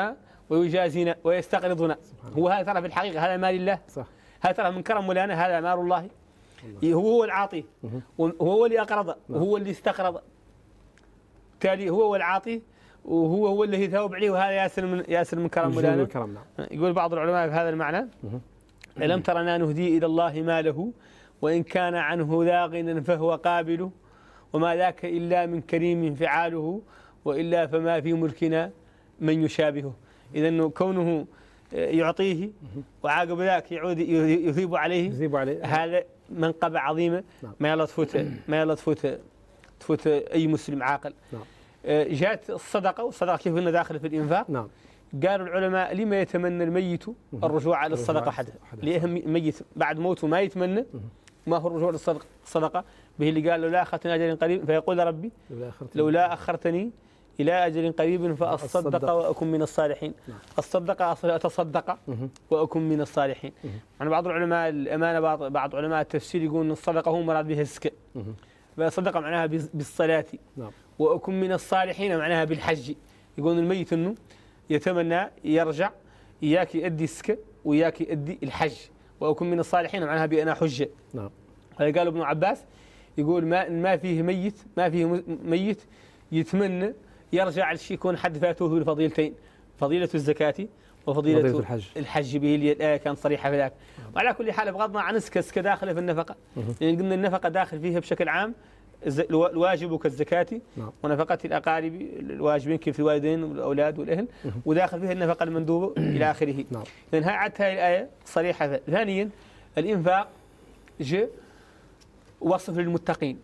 Speaker 4: ويجازينا ويستقرضنا. هو هذا ترى في الحقيقة هذا مال الله،
Speaker 1: صح.
Speaker 4: هذا ترى من كرم مولانا، هذا مال الله. الله. هو هو العاطي، وهو اللي أقرض، وهو اللي استقرض، بالتالي هو هو العاطي وهو هو اللي يثوب عليه، وهذا ياسر من ياسر من كرم مولانا. يقول بعض العلماء في هذا المعنى: ألم ترنا نهدي إلى الله ماله وإن كان عنه ذا غنى فهو قابل، وما ذاك إلا من كريم فعاله، وإلا فما في ملكنا من يشابهه. إذا كونه يعطيه وعاقب ذاك يعود يثيب عليه, يثيب عليه. هذا منقبة عظيمة ما يلا تفوت ما يلا تفوت تفوت أي مسلم عاقل. نعم. جاءت الصدقة، والصدقة كيف أنها داخل في الإنفاق. نعم. قالوا العلماء: لما يتمنى الميت الرجوع على الصدقة حدا؟ لأهم الميت بعد موته ما يتمنى ما هو الرجوع للصدقة. الصدقة به اللي قال: لولا أخرتني أجل قريب، فيقول ربي لولا أخرتني إلى أجل قريب فأصدق وأكن من الصالحين. نعم. الصدق أصلا أتصدق وأكن من الصالحين. يعني بعض العلماء الأمانة بعض بعض علماء التفسير يقول أن الصدقة هو مراد بها الزكاة. فالصدقة معناها بالصلاة. نعم. وأكن من الصالحين معناها بالحج. يقول الميت أنه يتمنى يرجع إياك يؤدي الزكاة وإياك يؤدي الحج، وأكن من الصالحين معناها بأنا حجة. نعم. هذا قال ابن عباس، يقول ما ما فيه ميت ما فيه ميت يتمنى يرجع لشيء يكون حد فاته الفضيلتين، فضيلة الزكاة وفضيلة فضيلة الحج. الحج به اللي الآية كانت صريحة في ذاك. وعلى كل حال بغضنا عن الزكاة، الزكاة داخلة في النفقة، لأن يعني قلنا النفقة داخل فيها بشكل عام الواجب كالزكاة. نعم. ونفقة الأقارب الواجبين كيف الوالدين والأولاد والأهل، وداخل فيها النفقة المندوبة إلى آخره. نعم. لأن عدت هذه الآية صريحة. ثانيا الإنفاق جاء وصف للمتقين،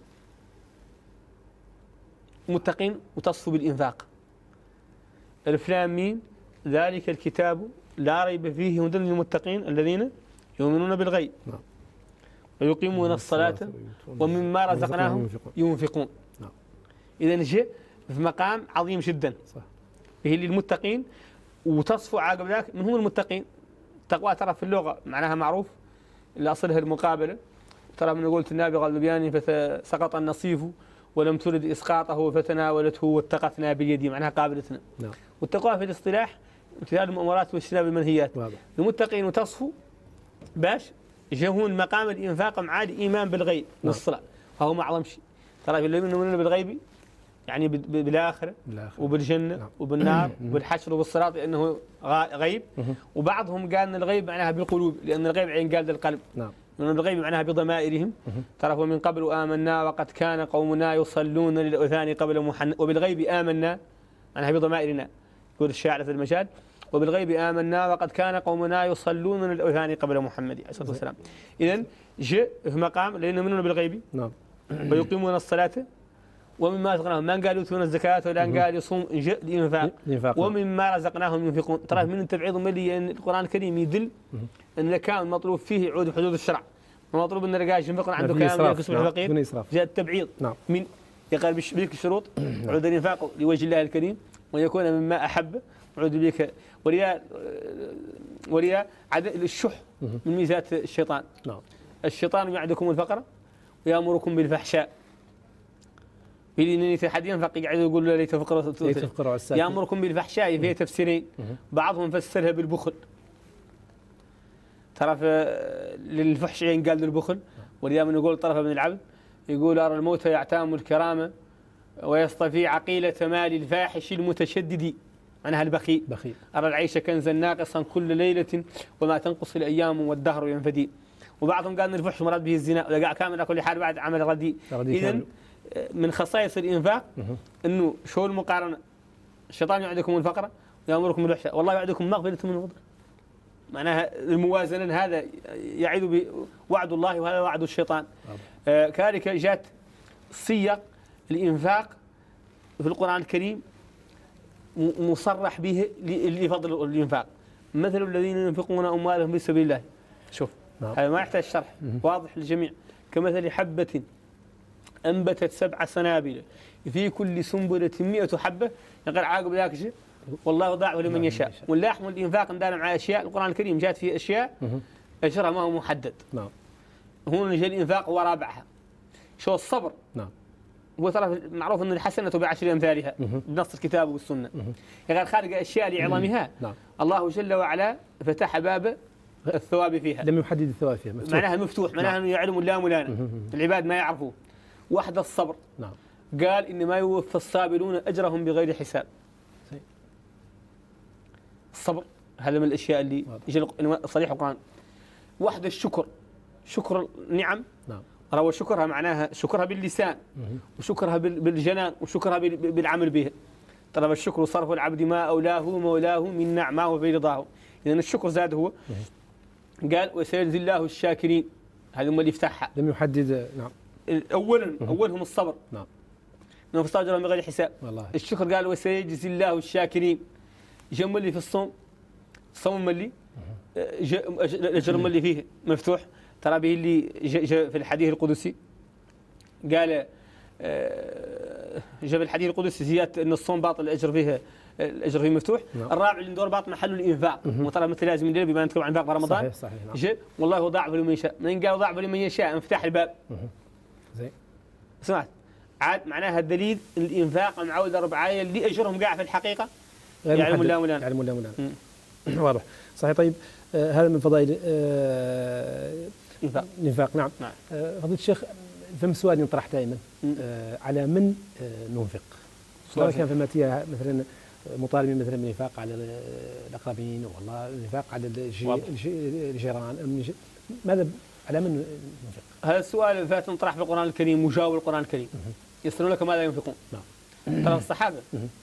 Speaker 4: متقين وتصف بالإنفاق. ألف لام ميم ذلك الكتاب لا ريب فيه هدى للمتقين الذين يؤمنون بالغيب. نعم. ويقيمون الصلاة ومما رزقناهم ينفقون. نعم. إذا جاء في مقام عظيم جدا. صح. به للمتقين، وتصف عقب ذاك من هم المتقين. التقوى ترى في اللغة معناها معروف، اللي أصلها المقابلة. ترى من قلت النابغة البياني فسقط النصيف ولم ترد إسقاطه فتناولته واتقتنا باليد، معناها قابلتنا. نعم. والتقوى في الاصطلاح امتثال المأمورات واجتناب المنهيات. المتقين وتصفوا باش يجهون مقام الإنفاق مع الإيمان بالغيب والصلاة، وهو ما أعظم شيء. ترى في الذين يؤمنون بالغيب يعني بالآخرة وبالجنة. نعم. وبالنار وبالحشر وبالصراط لأنه غيب. وبعضهم قال أن الغيب معناها بالقلوب، لأن الغيب عين قال القلب. نعم. من بالغيب معناها بضمائرهم. ترى ومن قبل آمنا وقد كان قومنا يصلون للأوثان قبل محمد، وبالغيب آمنا معناها بضمائرنا. يقول الشاعر في المجال: وبالغيب آمنا وقد كان قومنا يصلون للأوثان قبل محمد عليه الصلاة والسلام. إذن جاء في مقام لأنه منون بالغيب. نعم. ويقيمون الصلاة ومما رزقناهم، ما قالوا يؤتون الزكاة ولا قال يصوم، جاء الإنفاق. ومما رزقناهم ينفقون. ترى من التبعيض ملي أن القرآن الكريم يدل أن كان مطلوب فيه عود حدود الشرع، ومطلوب أن الرجال ينفقون عنده كامل يكسب الفقير. جاء التبعيض. نعم. من يقال بذلك الشروط: عود الإنفاق لوجه الله الكريم، ويكون مما أحب، عود بك وليا وليا عدل الشح من ميزات الشيطان. نعم. الشيطان يعدكم الفقر ويأمركم بالفحشاء. بلي حد ينفق يقعد يقول له ليت فقر يأمركم بالفحشاء. فيه تفسيرين، بعضهم فسرها بالبخل. ترى للفحش قال البخل، وليا من يقول طرف من العبد يقول: أرى الموت يعتام الكرامة ويصطفي عقيلة مال الفاحش المتشدد، معناها البخيل. بخيل. أرى العيش كنزا ناقصا كل ليلة وما تنقص الأيام والدهر ينفدي. وبعضهم قال أن الفحش مراد به الزنا، وقع كامل على كل حال بعد عمل رديء. إذن من خصائص الإنفاق أنه شو المقارنة؟ الشيطان يعدكم الفقر ويأمركم بالفحشاء، والله يعدكم مغفرة من فضله. معناها الموازنة، هذا يعد بوعد الله وهذا وعد الشيطان. آه كذلك جاءت صيغ الإنفاق في القرآن الكريم مصرح به لفضل الإنفاق. مثل الذين ينفقون أموالهم في سبيل الله. شوف. نعم. هذا ما يحتاج شرح، واضح للجميع. كمثل حبة أنبتت سبع سنابل في كل سنبلة مئة حبة يقول عاقب ذاك شيء والله ضاعف لمن يشاء. واللاحم والإنفاق ندار مع أشياء القرآن الكريم جاءت فيه أشياء أجرها ما هو محدد. نعم. هون جاء الإنفاق ورابعها. شو الصبر. نعم. هو ترى معروف أن الحسنة بعشر أمثالها بنص الكتاب والسنة. يعني خارج أشياء لعظمها الله جل وعلا فتح باب الثواب فيها،
Speaker 1: لم يحدد الثواب فيها، مفتوح.
Speaker 4: معناها مفتوح، معناها أنه يعلم لا مولانا العباد ما يعرفوه. واحد الصبر،
Speaker 1: نعم،
Speaker 4: قال إنما يوفى الصابرون أجرهم بغير حساب. الصبر هذا من الأشياء اللي يجي صريح القرآن. واحد الشكر، شكر النعم،
Speaker 1: نعم،
Speaker 4: روى شكرها معناها شكرها باللسان وشكرها بالجنان وشكرها بالعمل به. طلب الشكر صرف العبد ما أولاه مولاه من نعماه في رضاه. إذن الشكر زاد هو. قال وسيجزي الله الشاكرين، هذا هم اللي يفتحها.
Speaker 1: لم يحدد. نعم.
Speaker 4: أولا أولهم الصبر،
Speaker 1: نعم،
Speaker 4: إنه في صبر بغير حساب.
Speaker 1: والله.
Speaker 4: الشكر قال وسيجزي الله الشاكرين. جم اللي في الصوم، الصوم اللي الأجر اللي فيه مفتوح. ترى به اللي جاء في الحديث القدسي قال جاء في الحديث القدسي زيادة أن الصوم باطل الأجر فيه الأجر فيه مفتوح. نعم. الرابع اللي ندور باطل محل الإنفاق، وترى مثل لازم الليل بما نتكلم عن إنفاق برمضان.
Speaker 1: صحيح صحيح. نعم.
Speaker 4: جاء والله ضاعف لمن يشاء، من قال ضاعف لمن يشاء انفتح الباب.
Speaker 1: زين.
Speaker 4: سمعت؟ عاد معناها الدليل الإنفاق معود ربعاية اللي أجرهم قاع في الحقيقة يعلم الله مولانا.
Speaker 1: يعلم الله مولانا. واضح. صحيح. طيب آه هذا من فضائل آه الإنفاق. نعم.
Speaker 4: نعم.
Speaker 1: آه فضيلة الشيخ، فم سؤال يطرح دائما آه على من آه ننفق؟ سواء كان فما مثلا مطالبين مثلا بالإنفاق على الأقربين، والله الإنفاق على الجيران، ماذا على من ننفق؟
Speaker 4: هذا السؤال فات نطرح في القرآن الكريم وجاوب القرآن الكريم. يسألونك ماذا ينفقون؟ نعم. ترى الصحابة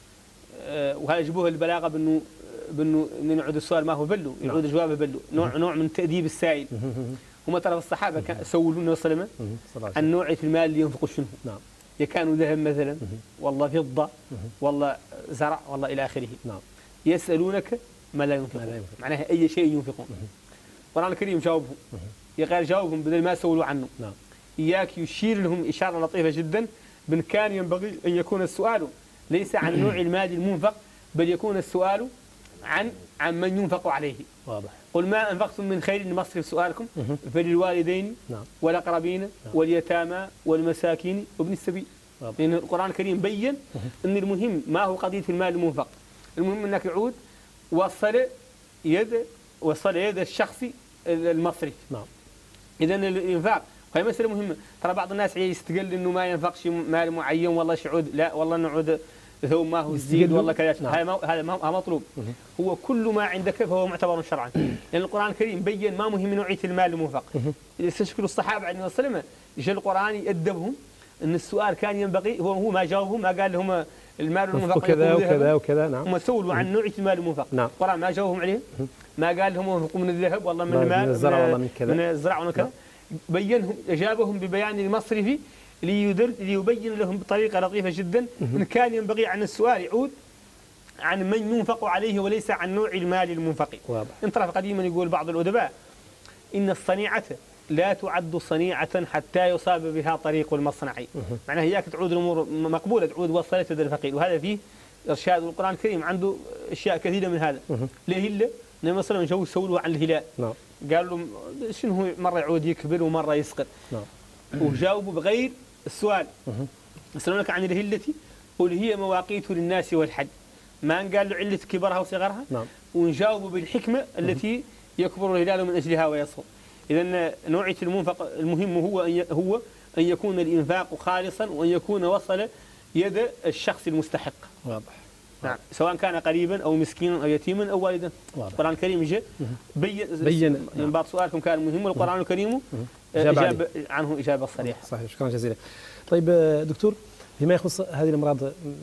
Speaker 4: آه وهذا يجيبوه البلاغة بأنه بأنه إن يعود السؤال ما هو بلو، يعود جوابه بلو، نوع نوع من تأديب السائل. هم ترى الصحابة كانوا سولوا النبي صلى الله عليه وسلم عن نوعية المال اللي ينفقوا شنو.
Speaker 1: نعم.
Speaker 4: يكانوا ذهب مثلا، والله فضة، والله زرع، والله إلى آخره.
Speaker 1: نعم.
Speaker 4: يسألونك ما لا ينفقون، معناها أي شيء ينفقون. القرآن الكريم جاوبهم، يغير جاوبهم بدل ما سولوا عنه.
Speaker 1: نعم.
Speaker 4: إياك يشير لهم إشارة لطيفة جدا بأن كان ينبغي أن يكون السؤال ليس عن نوع المال المنفق، بل يكون السؤال عن عن من ينفق عليه.
Speaker 1: واضح.
Speaker 4: قل ما أنفقتم من خير مصرف سؤالكم فللوالدين،
Speaker 1: نعم،
Speaker 4: والأقربين، نعم، واليتامى والمساكين وابن السبيل.
Speaker 1: واضح.
Speaker 4: لأن القرآن الكريم بين أن المهم ما هو قضية المال المنفق، المهم أنك يعود وصل يد وصل يد الشخص المصرف.
Speaker 1: نعم.
Speaker 4: إذن الإنفاق وهي مسألة مهمة. ترى بعض الناس يستقل إنه ما ينفقش مال معين، والله شعود لا والله نعود ثوب ما هو زيد والله كذا. نعم. هذا هذا ما هو مطلوب. هو كل ما عندك فهو معتبر شرعا، لأن القرآن الكريم بين ما مهم نوعية المال المنفق. يستشكلوا الصحابة عليه الصلاة والسلام جاء القرآن يأدبهم أن السؤال كان ينبغي هو هو ما جاوبهم، ما قال لهم المال المنفق
Speaker 1: وكذا وكذا وكذا. نعم.
Speaker 4: هم سولوا عن نوعية المال المنفق.
Speaker 1: نعم.
Speaker 4: القرآن ما جاوبهم عليه، ما قال لهم انفقوا من الذهب والله من المال،
Speaker 1: من الزرع والله من كذا،
Speaker 4: من الزرع وكذا. بينهم أجابهم ببيان المصرف ليدل ليبين لهم بطريقة لطيفة جدا إن كان ينبغي عن السؤال يعود عن من ينفق عليه وليس عن نوع المال المنفق.
Speaker 1: واضح.
Speaker 4: انطرف قديما يقول بعض الأدباء إن الصنيعة لا تعد صنيعة حتى يصاب بها طريق المصنع. معناها إياك تعود الأمور مقبولة، تعود وصلت يد الفقير، وهذا فيه إرشاد القرآن الكريم عنده أشياء كثيرة من هذا. الهلة النبي مثلا جو سولوا عن الهلال.
Speaker 1: نعم.
Speaker 4: قالوا له شنو هو، مرة يعود يكبر ومرة يسقط.
Speaker 1: نعم.
Speaker 4: وجاوبوا بغير السؤال. يسألونك عن الهلة قل هي مواقيت للناس والحج، ما قال له علة كبرها وصغرها.
Speaker 1: نعم.
Speaker 4: ونجاوبوا بالحكمة التي يكبر الهلال من أجلها ويصغر. إذن نوعية المنفق المهم هو أن هو أن يكون الإنفاق خالصا وأن يكون وصل يد الشخص المستحق.
Speaker 1: واضح.
Speaker 4: نعم. سواء كان قريبا أو مسكينا أو يتيما أو والدا. القرآن الكريم جاء بين بين من بعض سؤالكم كان مهم، والقرآن الكريم أجاب عنه إجابة صريحة.
Speaker 1: صحيح. شكرا جزيلا. طيب دكتور، فيما يخص هذه الأمراض،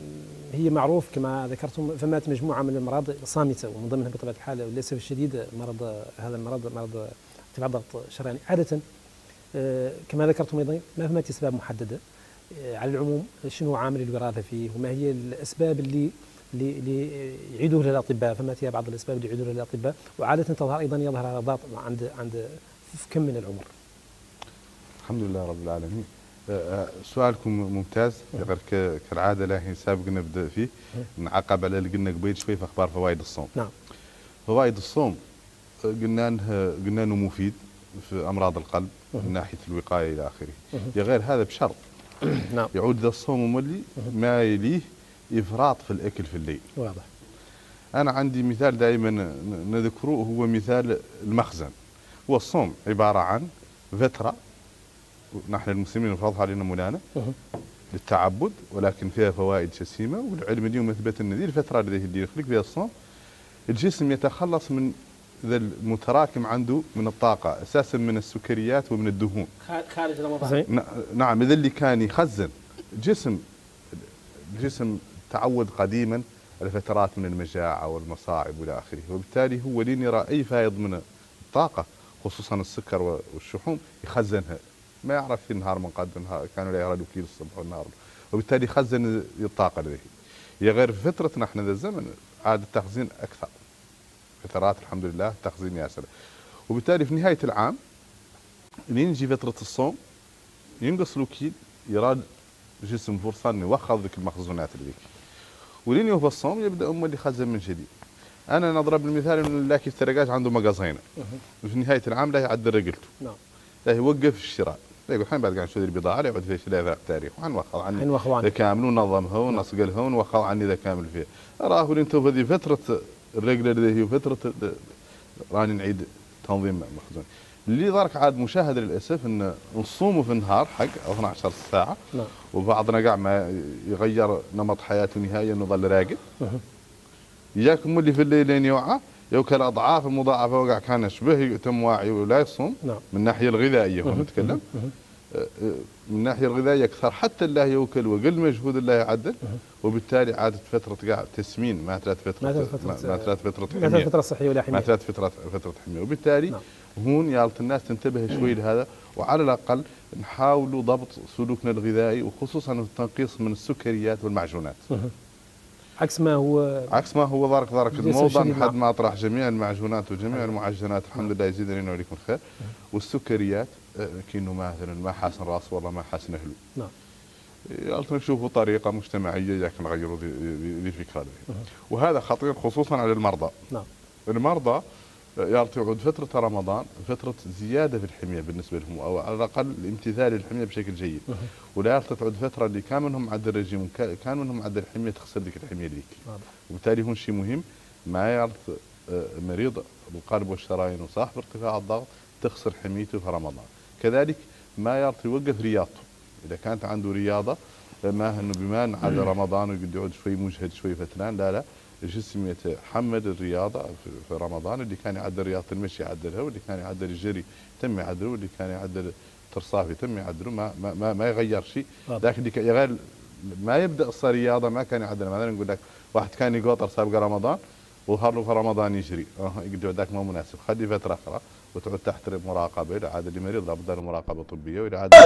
Speaker 1: هي معروف كما ذكرتم فمات مجموعة من الأمراض صامتة، ومن ضمنها بطبيعة الحال للأسف الشديد مرض هذا المرض مرض ارتفاع الضغط الشرياني. عادة كما ذكرتم أيضا ما فمات أسباب محددة على العموم، شنو عامل الوراثة فيه، وما هي الأسباب اللي اللي يعيدوه للأطباء، فما هي بعض الأسباب اللي يعيدوه للأطباء، وعادة تظهر أيضا يظهر هذا الضغط عند عند في كم من العمر؟
Speaker 5: الحمد لله رب العالمين. سؤالكم ممتاز، غير كالعاده لا سابق نبدا فيه نعقب على اللي قلنا قبيل شوي في اخبار فوائد الصوم.
Speaker 1: نعم.
Speaker 5: فوائد الصوم قلنا انه قلنا انه مفيد في امراض القلب من ناحيه الوقايه الى اخره. غير هذا بشرط
Speaker 1: نعم.
Speaker 5: يعود ذا الصوم مملي ما يليه افراط في الاكل في الليل.
Speaker 1: واضح.
Speaker 5: انا عندي مثال دائما نذكره، هو مثال المخزن. هو الصوم عباره عن فتره نحن المسلمين نفرضها علينا مولانا للتعبد، ولكن فيها فوائد جسيمه، والعلم اليوم اثبت ان هذه الفتره اللي اللي يخلق فيها الصوم الجسم يتخلص من ذا المتراكم عنده من الطاقه، اساسا من السكريات ومن الدهون
Speaker 4: خارج رمضان.
Speaker 5: نعم. اذا اللي كان يخزن الجسم الجسم تعود قديما على فترات من المجاعه والمصاعب والى اخره، وبالتالي هو لين يرى اي فائض من الطاقه خصوصا السكر والشحوم يخزنها، ما يعرف في النهار من قد النهار كانوا لا يرادوا كيلو الصبح والنهار، وبالتالي يخزن الطاقه لديه. هي غير في فترتنا احنا ذا الزمن عاد التخزين اكثر، فترات الحمد لله تخزين ياسر، وبالتالي في نهايه العام لين يجي فتره الصوم ينقص له كيل، يراد الجسم فرصه انه يوخر ذيك المخزونات اللي ذيك، ولين يوفى الصوم يبدا امه اللي يخزن من جديد. انا نضرب المثال ان اللاكي السرقاج عنده مقازين في نهايه العام لا يعدل رجلته.
Speaker 1: نعم.
Speaker 5: لا يوقف الشراء، لا يقول حين بعد قاعد نشتري البضاعه لا يعود فيها شراء ذا التاريخ وحنوخر عني ذا كامل ونظمها ونصقلها ونوخر عني ذا كامل فيها. راه اللي انتم هذه فتره الرجله اللي هي فتره راني نعيد تنظيم مخزون. اللي ذاك عاد مشاهده للاسف ان نصوموا في النهار حق او اثنتي عشرة ساعه. نعم. وبعضنا قاع ما يغير نمط حياته نهائيا انه ظل راقد. ياكم اللي في الليل لين يوعى يوكل اضعاف المضاعفه وقع كان يشبه يتم واعي ولا يصوم. نعم. من الناحيه الغذائيه هو نتكلم من الناحيه الغذائيه اكثر، حتى الله يوكل وقل مجهود الله يعدل، وبالتالي عادت فتره قاعد تسمين ما ثلاث فتره ما ثلاث فتره حميه
Speaker 1: ما فتره صحيه ولا حميه
Speaker 5: ما ثلاث فتره فتره حميه، وبالتالي نعم. هون يا الناس تنتبه شوي لهذا، وعلى الاقل نحاولوا ضبط سلوكنا الغذائي وخصوصا التنقيص من السكريات والمعجونات.
Speaker 1: عكس ما هو
Speaker 5: عكس ما هو ذلك ذلك الموضوع لحد ما اطرح جميع المعجونات وجميع المعجنات الحمد لله يزيدنا لنا وليكم الخير، والسكريات كأنه مثلا ما حاسن راس والله ما حاسن اهله. نعم. قلت نشوفوا طريقه مجتمعيه ياك نغيروا ذي الفكره دي. وهذا خطير خصوصا على المرضى. نعم. المرضى يعود فتره رمضان فتره زياده في الحميه بالنسبه لهم، او على الاقل امتثال الحميه بشكل جيد. ولا تعود فتره اللي كان منهم عدل الرجيم كان منهم عدل الحميه تخسر ذيك الحميه ليك. وبالتالي هون شيء مهم ما يعرف مريض القلب والشرايين وصاحب ارتفاع الضغط تخسر حميته في رمضان. كذلك ما يعرف يوقف رياضته، اذا كانت عنده رياضه ما انه بما ان على رمضان ويقعد يقعد شوي مجهد شوي فتلان، لا لا الجسم يتحمل الرياضه في رمضان، اللي كان يعدل رياضه المشي يعدلها، واللي كان يعدل الجري تم يعدله، واللي كان يعدل الترصافي تم يعدله، ما ما ما يغير شيء. لكن اللي غير ما يبدا صار رياضه ما كان يعدل، مثلا نقول لك واحد كان يقاطر سابق رمضان وظهر له في رمضان يجري، اه يقعد ذاك ما مناسب، خلي فتره اخرى وتعود تحت مراقبه، اذا عاد اللي مريض لابد له مراقبه طبيه، واذا عاد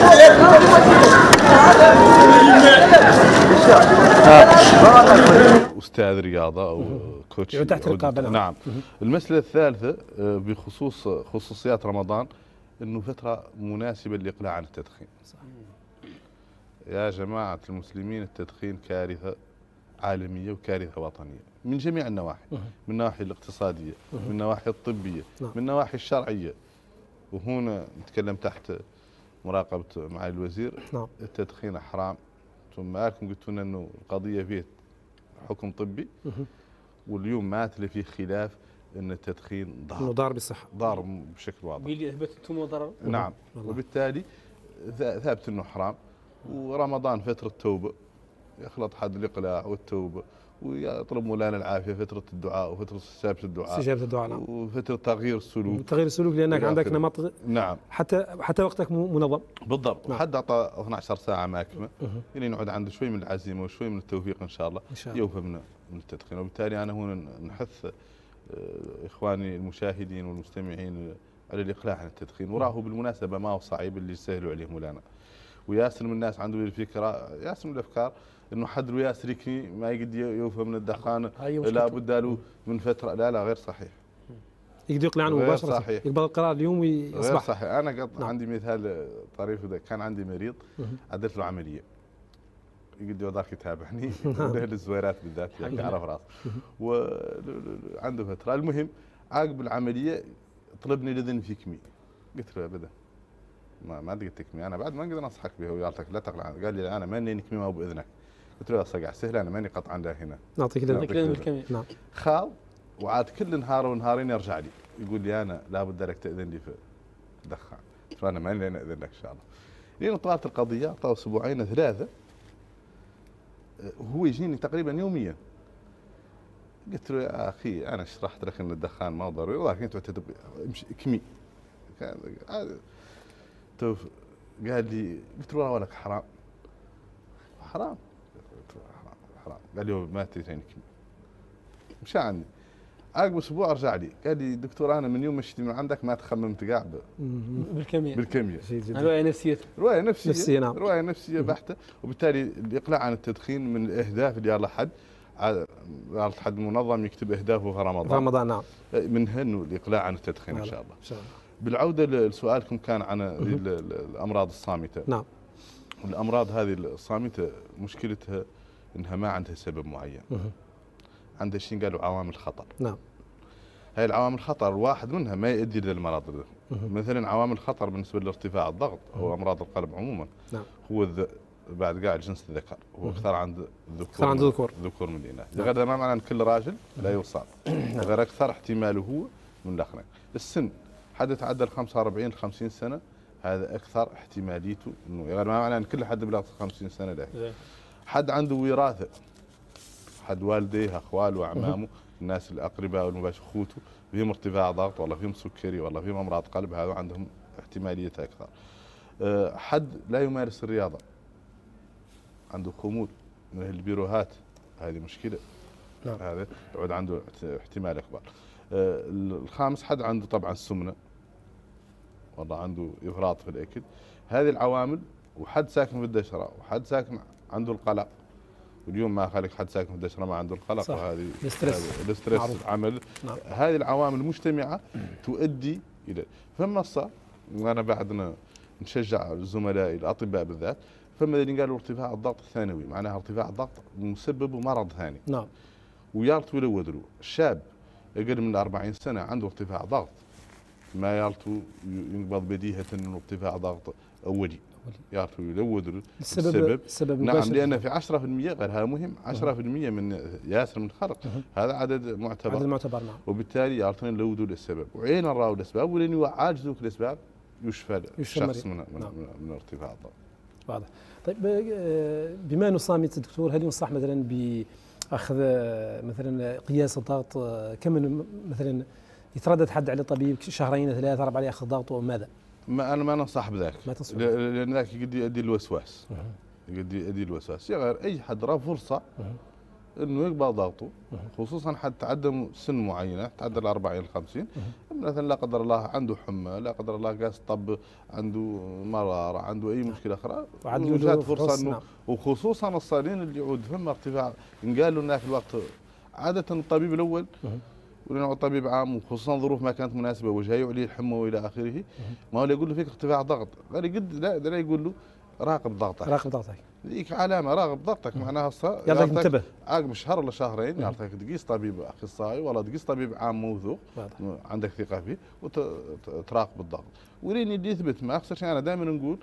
Speaker 5: استاذ رياضه او كوتش
Speaker 1: تحت رقابه.
Speaker 5: نعم. المساله الثالثه بخصوص خصوصيات رمضان انه فتره مناسبه للاقلاع عن التدخين. صح. يا جماعه المسلمين التدخين كارثه عالميه وكارثه وطنيه من جميع النواحي، من النواحي الاقتصاديه، من النواحي الطبيه، من النواحي الشرعيه. وهنا نتكلم تحت مراقبه معالي الوزير. نعم. التدخين حرام، ثم لكم قلتوا لنا انه القضيه فيه حكم طبي، واليوم ما تلي فيه خلاف ان التدخين ضار،
Speaker 1: انه ضار بالصحه،
Speaker 5: ضار بشكل واضح.
Speaker 4: بيلي اثبتتم ضرر.
Speaker 5: نعم. وبالتالي ثابت انه حرام، ورمضان فتره توبه يخلط حد الاقلاع والتوبه، ويطلب مولانا العافيه فتره الدعاء وفتره استجابه الدعاء
Speaker 1: استجابه الدعاء. نعم.
Speaker 5: وفتره تغيير السلوك
Speaker 1: تغيير السلوك لانك عندك نمط.
Speaker 5: نعم.
Speaker 1: حتى حتى وقتك منظم.
Speaker 5: بالضبط. نعم. وحد اعطى اثنتي عشرة ساعه ماكمه يعني نقعد عنده شوي من العزيمه وشوي من التوفيق ان شاء الله, إن شاء الله. يوفى من من التدخين. وبالتالي انا هنا نحث اخواني المشاهدين والمستمعين على الاقلاع عن التدخين. وراه بالمناسبه ما هو صعيب اللي يسهلوا عليه مولانا، وياسر من الناس عنده الفكره، ياسر من الافكار انه حد وياسر يكني ما يقدر يوفى من الدخان لابد له من فتره. لا لا غير صحيح.
Speaker 1: يقدر يقلع عنه مباشره، صحيح. يقبل القرار اليوم ويصبح
Speaker 5: غير صحيح. انا قط نعم. عندي مثال طريف، ده كان عندي مريض عدلت له عمليه، يقدر ذاك يتابعني له الزويرات بالذات يعني عرف راس، وعنده فتره. المهم عقب العمليه طلبني لذن في كمي، قلت له ابدا ما ما تقدر تكمي، انا بعد ما اقدر انصحك بها ويالتك لا تقلع. قال لي انا ماني نكمي ما باذنك. قلت له يا صقع سهل، انا ماني قطعا له هنا.
Speaker 1: نعطيك
Speaker 4: بالكمية.
Speaker 1: نعم.
Speaker 5: خاض وعاد كل نهار ونهارين يرجع لي يقول لي انا لابد لك تاذن لي في الدخان. قلت له انا ماني انا اذن لك ان شاء الله. لين طالت القضيه طال اسبوعين ثلاثه وهو يجيني تقريبا يوميا. قلت له يا اخي انا شرحت لك ان الدخان ما ضروري ولكن انت تعتبر امشي اكمي. قال لي قلت له والله ولك حرام حرام حرام. قال لي ما تدري كمي. مشى عندي عقب اسبوع رجع لي قال لي دكتور انا من يوم مشيت من عندك ما تخممت قاع
Speaker 4: بالكمية
Speaker 5: بالكمية.
Speaker 4: رواية نفسية
Speaker 5: رواية نفسية
Speaker 1: نفسية نعم.
Speaker 5: رواية نفسية بحتة. وبالتالي الاقلاع عن التدخين من الاهداف اللي يلا حد يلا حد منظم يكتب اهدافه في رمضان.
Speaker 1: رمضان نعم.
Speaker 5: منها انه الاقلاع عن التدخين ان شاء الله.
Speaker 1: ان شاء الله.
Speaker 5: بالعودة لسؤالكم كان عن الامراض الصامتة.
Speaker 1: نعم.
Speaker 5: الامراض هذه الصامتة مشكلتها انها ما عندها سبب معين. عندها شيء قالوا عوامل خطر.
Speaker 1: نعم.
Speaker 5: هاي العوامل خطر واحد منها ما يؤدي للمرض ده. مثلا عوامل خطر بالنسبه لارتفاع الضغط او امراض القلب عموما.
Speaker 1: نعم.
Speaker 5: هو الذ... بعد قاعد جنس الذكر هو اكثر عند الذكور
Speaker 1: اكثر عند الذكور
Speaker 5: ذكور من الاناث. نعم. غير ما معناه ان كل راجل لا يوصل. نعم. غير اكثر احتماله هو من الاخرين. السن حد يتعدى ال خمسة وأربعين ل خمسين سنه هذا اكثر احتماليته انه غير ما معناه ان كل حد بلغ خمسين سنه له. حد عنده وراثه حد والديه اخواله اعمامه الناس الاقرباء والمباشر اخوته فيهم ارتفاع ضغط والله فيهم سكري والله فيهم امراض قلب هذا عندهم احتماليتها اكثر. أه حد لا يمارس الرياضه عنده خمول من البيروهات هذه مشكله. نعم. هذا يعود عنده احتمال اكبر. أه الخامس حد عنده طبعا السمنه والله عنده افراط في الاكل. هذه العوامل وحد ساكن في الدشره وحد ساكن عنده القلق. واليوم ما خليك حد ساكن في الدشره ما عنده القلق. صح. وهذه
Speaker 1: الاسترس
Speaker 5: الاسترس عمل. نعم. هذه العوامل المجتمعه تؤدي الى فما الصار وانا بعدنا نشجع زملائي الاطباء بالذات فما اللي قالوا ارتفاع الضغط الثانوي معناها ارتفاع الضغط مسبب مرض ثاني. نعم. ويارتوا يلودوا الشاب اقل من أربعين سنه عنده ارتفاع ضغط ما يارتوا ينقبض بديهه انه ارتفاع ضغط اولي. يارتوا يلودوا
Speaker 1: السبب, السبب, السبب
Speaker 5: نعم لان في عشرة بالمئة غير هذا مهم عشرة بالمئة من ياسر من الخلق. هذا عدد معتبر.
Speaker 1: عدد معتبر نعم.
Speaker 5: وبالتالي يارتوا يلودوا السبب وعين راوا الاسباب ولين يعالج ذوك الاسباب يشفى الشخص من من, نعم. من ارتفاع الضغط.
Speaker 1: واضح. طيب بما انه صامت الدكتور هل ينصح مثلا باخذ مثلا قياس الضغط كم من مثلا يتردد حد على الطبيب شهرين ثلاثه اربعه ياخذ ضغطه او ماذا؟
Speaker 5: ما انا ما ننصح بذاك لان ذاك يقد يؤدي الوسواس. يقد يؤدي الوسواس يا غير اي حد راه فرصه انه يقبل ضغطه خصوصا حد تعدى سن معينه تعدى ال أربعين ل خمسين مثلا لا قدر الله عنده حمى لا قدر الله قاس طب عنده مراره عنده اي مشكله اخرى وجات فرصه انه وخصوصا الصالين اللي يعود فهم ارتفاع ان قال له هناك الوقت عاده الطبيب الاول ولأنه طبيب عام وخصوصا ظروف ما كانت مناسبه وجاي عليه الحمى والى اخره ما هو يقول له فيك ارتفاع ضغط غير قد لا لا يقول له راقب ضغطك
Speaker 1: راقب ضغطك
Speaker 5: ذيك علامه راقب ضغطك معناها صار
Speaker 1: يلا انتبه
Speaker 5: عقب شهر ولا شهرين يعطيك تقيس طبيب اخصائي ولا تقيس طبيب عام موثوق عندك ثقه فيه وتراقب الضغط ولين يدي يثبت ما اخسر شيء. انا دائما نقول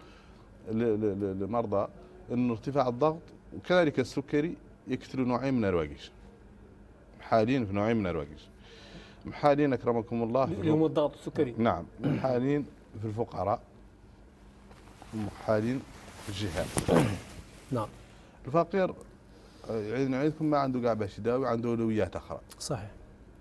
Speaker 5: للمرضى انه ارتفاع الضغط وكذلك السكري يقتلوا نوعين من الرواقيش حاليا في نوعين من الرواقيش محالين اكرمكم الله
Speaker 4: اللي هم الضغط السكري.
Speaker 5: نعم محالين في الفقراء ومحالين في الجهال.
Speaker 1: نعم.
Speaker 5: الفقير يعيد نعيدكم ما عنده قاع باش يداوي عنده اولويات اخرى.
Speaker 1: صحيح.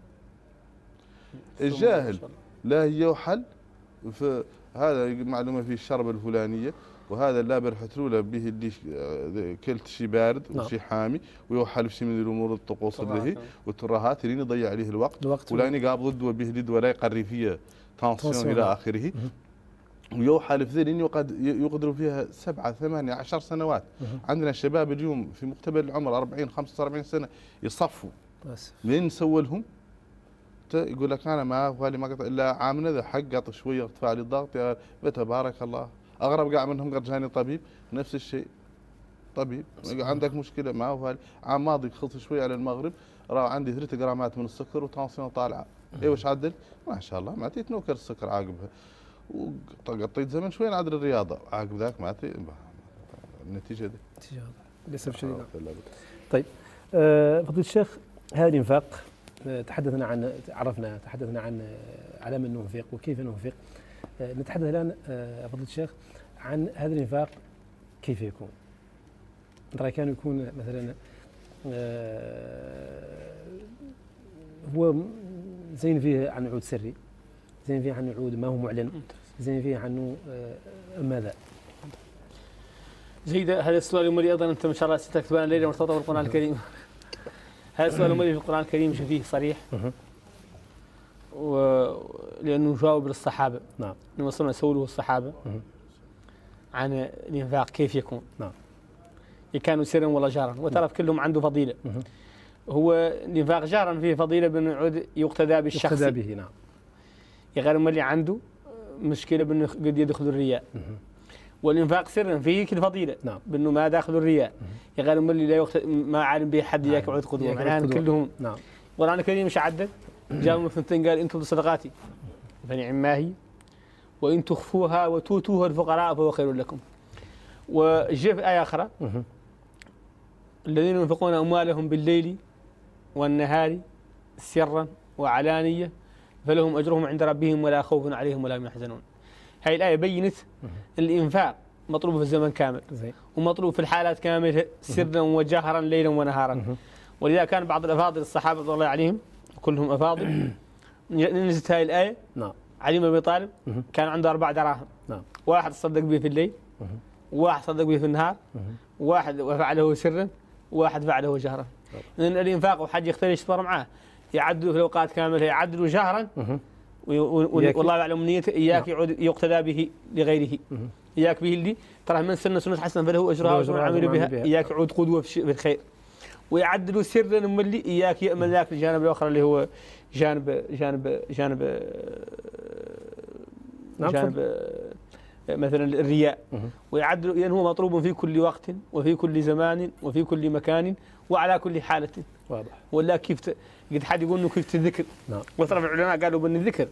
Speaker 5: الجاهل لا هي حل في هذا معلومه في الشربه الفلانيه وهذا لا برحتلوله به اللي كلت شيء بارد نعم. وشي حامي ويوحل في شيء من الامور الطقوس اللي والترهات اللي يضيع عليه الوقت, الوقت ولا يقابض ضد به لد ولا يقري فيه تنسيون الى اخره ويوحل في ذلك يقد يقدروا فيها سبعة ثمانية عشر سنوات. عندنا الشباب اليوم في مقتبل العمر أربعين خمسة وأربعين سنه يصفوا بس منين نسوي لهم؟ يقول لك انا ما بالي ما قطع الا عامنا ذا حق قط شويه ارتفاع لي الضغط يا تبارك الله. اغرب قاع منهم قد جاني طبيب نفس الشيء طبيب عندك مشكله ما هو عام ماضي خلص شويه على المغرب راه عندي ثلاثة جرامات من السكر وتنسيون طالعه. اي وش عدل؟ ما شاء الله ما تيت نوكر السكر عاقبها وقطيت زمن شوي عاد الرياضه، عقب ذاك ما النتيجه دي.
Speaker 1: النتيجه للاسف الشديد. طيب آه فضيلة الشيخ، هذا الانفاق تحدثنا عن عرفنا تحدثنا عن على من ننفق وكيف ننفق. آه نتحدث الان آه فضيلة الشيخ عن هذا الانفاق كيف يكون؟ ترى كان يكون مثلا آه هو زين فيه عن عود سري، زين فيه عن عود ما هو معلن، زين فيه عنه آه ماذا؟
Speaker 4: جيد. هذا السؤال المري ايضا انت ما شاء الله ستكتبان الليله مرتبطه بالقران الكريم. هذا السؤال المري في القران الكريم شفيه صريح، ولانه جاوب للصحابه. نعم. وصلنا سوله الصحابه عن الانفاق كيف يكون. نعم. كانوا سرا ولا جارا، وترى كلهم عنده فضيله. هو الانفاق جارا فيه فضيله بانه يعود يقتدى بالشخص. يقتدى به. نعم. غير اللي عنده مشكله بانه قد يدخل الرياء. والانفاق سرا فيه كل فضيله. نعم. بانه ما داخل الرياء. غير اللي لا يقت... ما عالم به حد ياك يعود قدوه، معناها كلهم. نعم. القران الكريم مش عدد، جاءوا من ثنتين قال ان تبدوا صدقاتي فنعم ما هي وان تخفوها وتؤتوها الفقراء فهو خير لكم. وجاء في ايه اخرى الذين ينفقون اموالهم بالليل والنهار سرا وعلانيه فلهم اجرهم عند ربهم ولا خوف عليهم ولا هم يحزنون. هاي الايه بينت الانفاق مطلوب في الزمن كامل ومطلوب في الحالات كامله سرا وجهرا ليلا ونهارا. ولذا كان بعض الافاضل الصحابه رضي الله عليهم كلهم افاضل نزلت هاي الايه. نعم. علي بن ابي طالب كان عنده اربع دراهم. نعم. واحد صدق به في الليل، واحد صدق به في النهار، واحد فعله سرا، واحد فعله جهرا. لان الانفاق وحد يختار يشتغل معاه يعدلوا في الاوقات كامله، يعدلوا جهرا والله يعلم نيته. اياك يعود يقتدى به لغيره، اياك به اللي ترى من سنه سنه حسنه فله اجرها ومن عمل بها، اياك يعود قدوه في الخير. ويعدلوا سرا ملي اياك يامل ذاك الجانب الاخر اللي هو جانب جانب جانب جانب مثلا الرياء. ويعدلوا لأنه هو مطلوب في كل وقت وفي كل زمان وفي كل مكان وعلى كل حالة. واضح. ولا كيف ت... قد حد يقول انه كيف تذكر. نعم. وطرف العلماء قالوا بان الذكر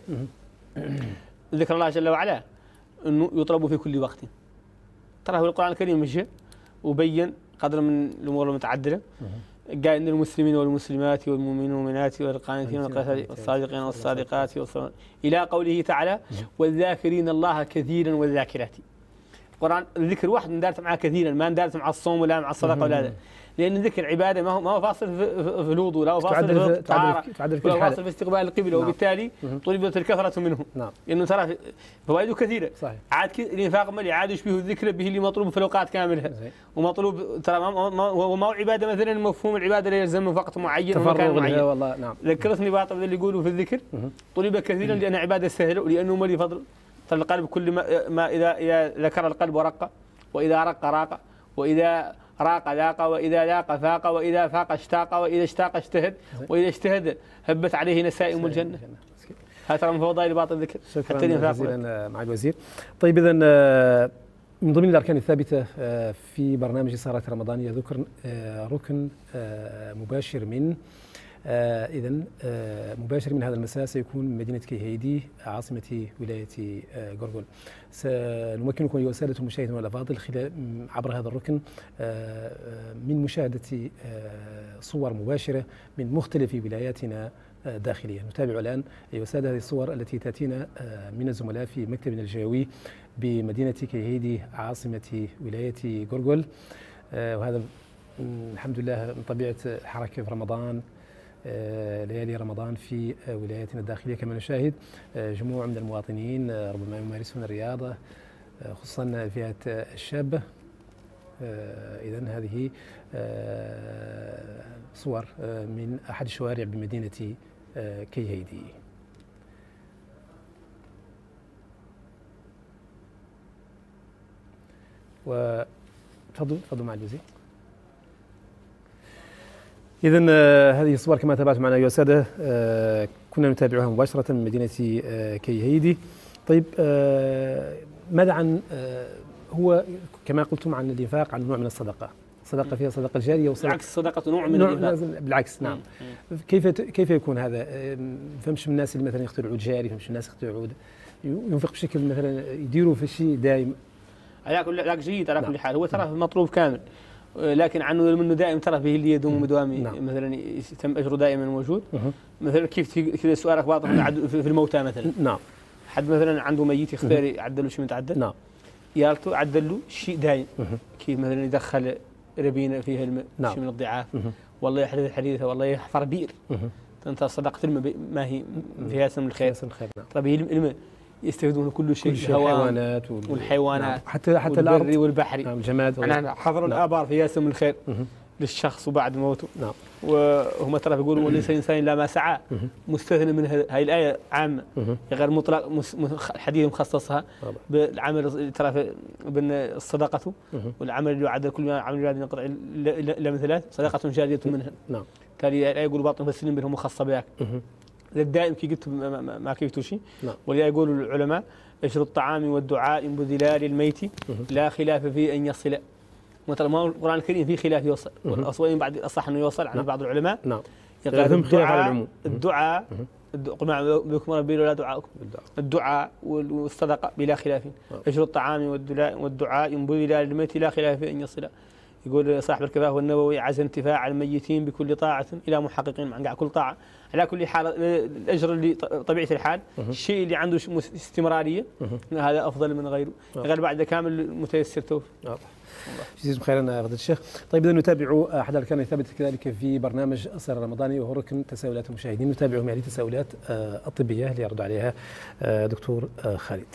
Speaker 4: ذكر الله جل وعلا انه يطلب في كل وقت. ترى هو القرآن الكريم مشى وبين قدر من الامور المتعدده. قال ان المسلمين والمسلمات والمؤمنين والمؤمنات والقانتين والصادقين والصادقات الى قوله تعالى والذاكرين الله كثيرا والذاكرات. القرآن الذكر واحد اندارت معه كثيرا، ما اندارت مع الصوم ولا مع الصدقه ولا لا. لان الذكر عباده ما هو ما هو فاصل في الوضوء، لا هو فاصل في الطهاره ولا فاصل في استقبال القبله. وبالتالي طلبت الكثره منه. نعم. لانه ترى فوائده كثيره. صحيح. عاد الانفاق ملي عاد يشبه الذكر به اللي مطلوب في الاوقات كاملها. ومطلوب ترى ما ما هو عباده مثلا مفهوم العباده لا يلزم وقت معين ومكان معين. والله نعم. ذكرتني باطل اللي يقولوا في الذكر طلب كثيرا لان عباده سهله ولانه ملي فضل. ترى القلب كل ما, ما اذا اذا ذكر القلب ورق، واذا رق راق، واذا راق لاق، واذا لاق فاق، واذا فاق اشتاق، واذا اشتاق اجتهد، واذا اجتهد هبت عليه نسائم الجنه. هذا ترى من فضائل باطل الذكر.
Speaker 1: شكرا جزيلا مع الوزير. طيب اذا من ضمن الاركان الثابته في برنامج إصارات رمضانيه ذكر ركن مباشر من آه إذا آه مباشر من هذا المساء سيكون من مدينة كيهيدي عاصمة ولاية آه غرغل. سنمكنكم أيها السادة المشاهدين والأفاضل خلال عبر هذا الركن آه من مشاهدة آه صور مباشرة من مختلف ولاياتنا آه داخليا. نتابع الآن أيها السادة هذه الصور التي تأتينا آه من الزملاء في مكتبنا الجوي بمدينة كيهيدي عاصمة ولاية غرغل. آه وهذا الحمد لله من طبيعة الحركة في رمضان، ليالي رمضان في ولاياتنا الداخلية. كما نشاهد جموع من المواطنين ربما يمارسون الرياضة خصوصا الفئات الشابة. إذن هذه صور من أحد الشوارع بمدينة كيهيدي. وتفضل تفضل مع الجزء. إذن هذه الصور كما تابعتم معنا أيها السادة كنا نتابعها مباشرة من مدينة كيهيدي. طيب ماذا عن هو كما قلتم عن الإنفاق عن نوع من الصدقة، صدقة فيها صدقة الجارية وصدقة
Speaker 4: بالعكس صدقة نوع من الإنفاق.
Speaker 1: بالعكس نعم. كيف كيف يكون هذا؟ فهمش من الناس اللي مثلا يخترعوا عود جاري، فهمش الناس يخترعوا عود ينفق بشكل مثلا يديروا في الشيء دائم.
Speaker 4: على كل علاج جيد على كل حال، هو ترى مطلوب كامل، لكن عنه منه دائم ترى به اللي يدوم مدوامي مثلا يتم اجره دائما موجود. مثلا كيف كذا سؤالك واضح في الموتى مثلا. نعم. حد مثلا عنده ميت يختار يعدل له شيء متعدل. نعم. يالته عدل له شيء دايم. كيف مثلا يدخل ربينه فيها الماء شيء من الضعاف، والله يحدث حديثه، والله يحفر بئر. انت صدقه الماء ما هي فيها سم الخير. طيب الماء يستفيدون كل شيء،
Speaker 1: الحيوانات
Speaker 4: والحيوانات
Speaker 1: نعم. حتى حتى الارض
Speaker 4: والبحري.
Speaker 1: نعم الجماد.
Speaker 4: يعني حضروا نعم. الابار فيها سم الخير للشخص وبعد موته. نعم. وهم ترى بيقولوا وليس الانسان الا ما سعى، مستثنى من هذه الايه عامه غير مطلق، الحديث مخصصها بالعمل ترى بين الصدقه والعمل اللي يعد كل عمل يعد ينقطع الا من ثلاث، صدقه جاريه منها. نعم. تالي الايه يقولوا باطن بسنين بينهم مخصصه بك. الدائم كي قلت ما كيفتوا شيء. نعم. ولذا يقولوا العلماء اشر الطعام والدعاء بذلال الميت لا خلاف في ان يصل. مثلا ما القرآن الكريم فيه خلاف يوصل، والأصوين بعد الأصح أنه يوصل عند بعض العلماء. نعم.
Speaker 1: لازم خلاف على العموم.
Speaker 4: الدعاء قل ما بكم ربي ولا دعاءكم. الدعاء والصدقة بلا خلاف. أجر الطعام والدعاء ينبذل للميت لا خلاف أن يصل. يقول صاحب الكفاف والنووي عز انتفاع الميتين بكل طاعة إلى محققين مع كل طاعة. على كل حال الأجر اللي طبيعة الحال الشيء اللي عنده استمرارية هذا أفضل من غيره. غير بعد كامل متيسر توفي.
Speaker 1: جزاكم خيرا فضيلة الشيخ. طيب إذا نتابع أحد الأركان الثابتة كذلك في برنامج السهر الرمضاني وهو ركن تساؤلات المشاهدين، نتابعهم يعني التساؤلات الطبية اللي يرد عليها دكتور خالد.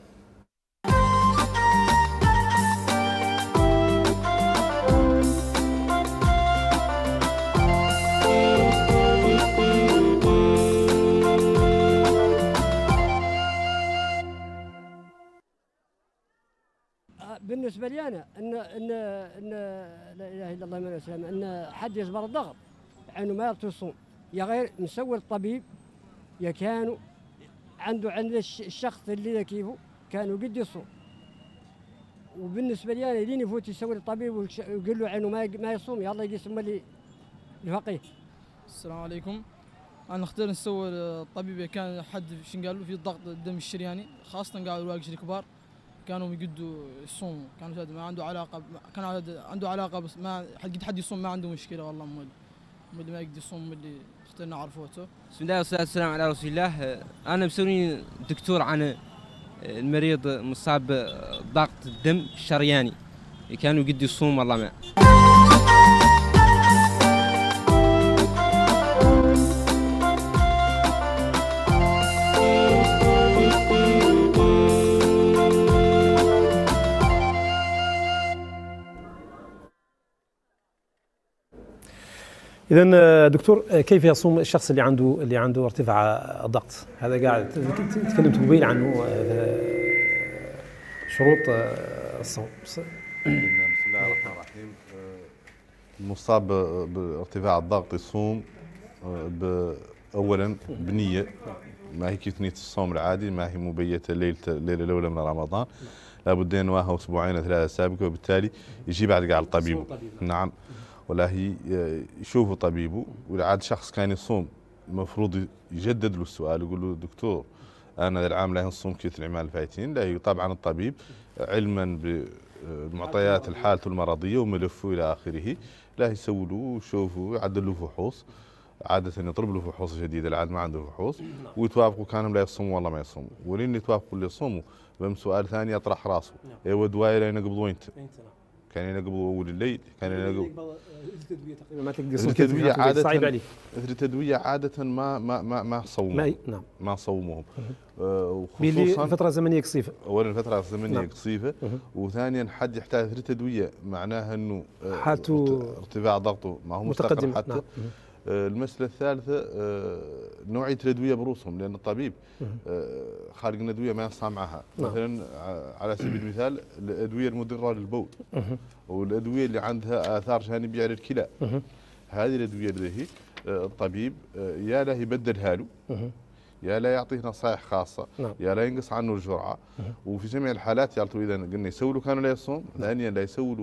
Speaker 6: بالنسبه لي انا ان ان ان لا اله الا الله محمد رسول الله، ان حد يصبر الضغط انه ما يصوم، يا غير مسوي الطبيب يا كانوا عنده عند الشخص اللي كيفه كانوا قد يصوم. وبالنسبه لي انا لين يفوت يسوي الطبيب ويقول له عينه ما ما يصوم يلا يقسم لي الفقيه.
Speaker 7: السلام عليكم. انا اختار نسوي الطبيب كان حد شنو قالوا في الضغط الدم الشرياني، خاصه قالوا الواقش الكبار كانوا يقدوا يصوموا، كانوا ما عنده علاقه، كان عنده علاقه بس ما حد حد يصوم ما عنده مشكله والله. مول اللي ما يقدر يصوم اللي اخترنا عرفوته.
Speaker 8: بسم الله والصلاه والسلام على رسول الله. انا مسوي دكتور عن المريض مصاب بضغط الدم الشرياني كانوا يقدر يصوم والله ما.
Speaker 1: إذا دكتور كيف يصوم الشخص اللي عنده اللي عنده ارتفاع الضغط؟ هذا قاعد تكلمت قبيل عنه شروط الصوم.
Speaker 5: بسم الله الرحمن الرحيم. المصاب بارتفاع الضغط يصوم اولا بنيه، ما هي كيف نيه الصوم العادي، ما هي مبيته ليله الليله الاولى من رمضان، لابد ينواها اسبوعين ثلاثه سابقه، وبالتالي يجي بعد قاعد طبيبه. نعم. ولا هي يشوفوا طبيبه، والعاد شخص كان يصوم المفروض يجدد له السؤال يقول له دكتور انا العام لا نصوم كيف العمال الفايتين، لا طبعا الطبيب علما بمعطيات الحالة المرضيه وملفه الى اخره لا يسوي له ويشوفوا يعدل له فحوص، عاده يطلب له فحوص جديده العاد ما عنده فحوص، ويتوافقوا كانوا لا يصوموا والله ما يصوموا، ولين يتوافقوا اللي يصوموا بم سؤال ثاني يطرح راسه ايوه دوايه لا ينقبضوا انت كان ينقبوا اول الليل، كان ينقبوا
Speaker 1: تقريبا ما تقدر
Speaker 5: التدويه عاده صعيب عليك. التدويه عاده ما ما ما ما صوموهم
Speaker 1: نعم
Speaker 5: ما صوموهم
Speaker 1: وخصوصا فتره زمنيه قصيفه.
Speaker 5: اولا فتره زمنيه نعم. قصيفه، وثانيا حد يحتاج تدويه معناها انه
Speaker 1: حالته
Speaker 5: ارتفاع ضغطه ما هو مستقر حتى نعم. المسألة الثالثة نوعية الأدوية بروسهم، لأن الطبيب خارج الأدوية ما ينصح معها، مثلا على سبيل المثال الأدوية المضرة للبول والأدوية اللي عندها آثار جانبية للكلى، هذه الأدوية اللي هي الطبيب يا لا يبدلها له يا لا يعطيه نصائح خاصة يا لا ينقص عنه الجرعة، وفي جميع الحالات يالتو إذا قلنا يسوي له كانوا لا يصوم، ثانيا لا يسوي له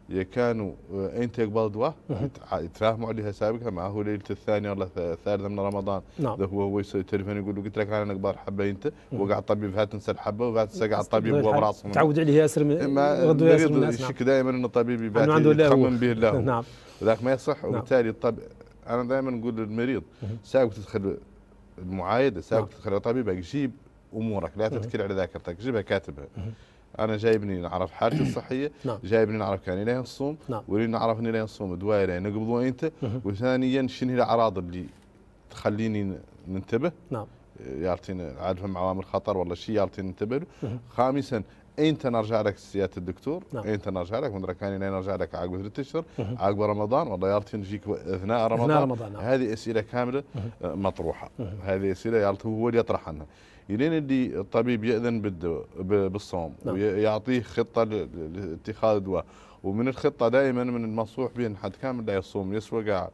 Speaker 5: كانوا انت يقبل دواء يتفاهموا عليها سابقا ما هو ليله الثانيه ولا الثالثه من رمضان.
Speaker 1: نعم.
Speaker 5: هو هو يسوي تليفون يقول له قلت لك انا نقبل حبه انت وقع الطبيب هات تنسى الحبه وقعد تسقع الطبيب وهو براسه
Speaker 1: تعود عليه ياسر.
Speaker 5: المريض يشك دائما ان الطبيب يبات يخمم به الله.
Speaker 1: نعم.
Speaker 5: ذاك ما يصح. وبالتالي الطب انا دائما نقول للمريض سابق تدخل المعايده سابق تدخل الطبيب يجيب امورك لا تتكل على ذاكرتك جيبها كاتبها. انا جايبني نعرف حالتي الصحيه. نعم. جايبني نعرف كان ليه نصوم. نعم. ولي نعرف اني ليه نصوم دواء ليه نقبضوا انت. وثانيا شنو هي الاعراض اللي تخليني ننتبه. نعم. يعطيني عارفهم عوامل خطر ولا شيء يعطيني ننتبه له. خامسا انت نرجع لك سياده الدكتور. نعم. انت نرجع لك من كان نرجع لك عقب ثلاث اشهر عقب رمضان والله يعطي نجيك اثناء رمضان, أثناء رمضان. نعم. هذه اسئله كامله مطروحه. هذه اسئله يعطي هو اللي يطرح عنها الين اللي الطبيب ياذن بالصوم. نعم. ويعطيه خطه لاتخاذ دواء. ومن الخطه دائما من المنصوح به حد كامل لا يصوم يسوى قاعد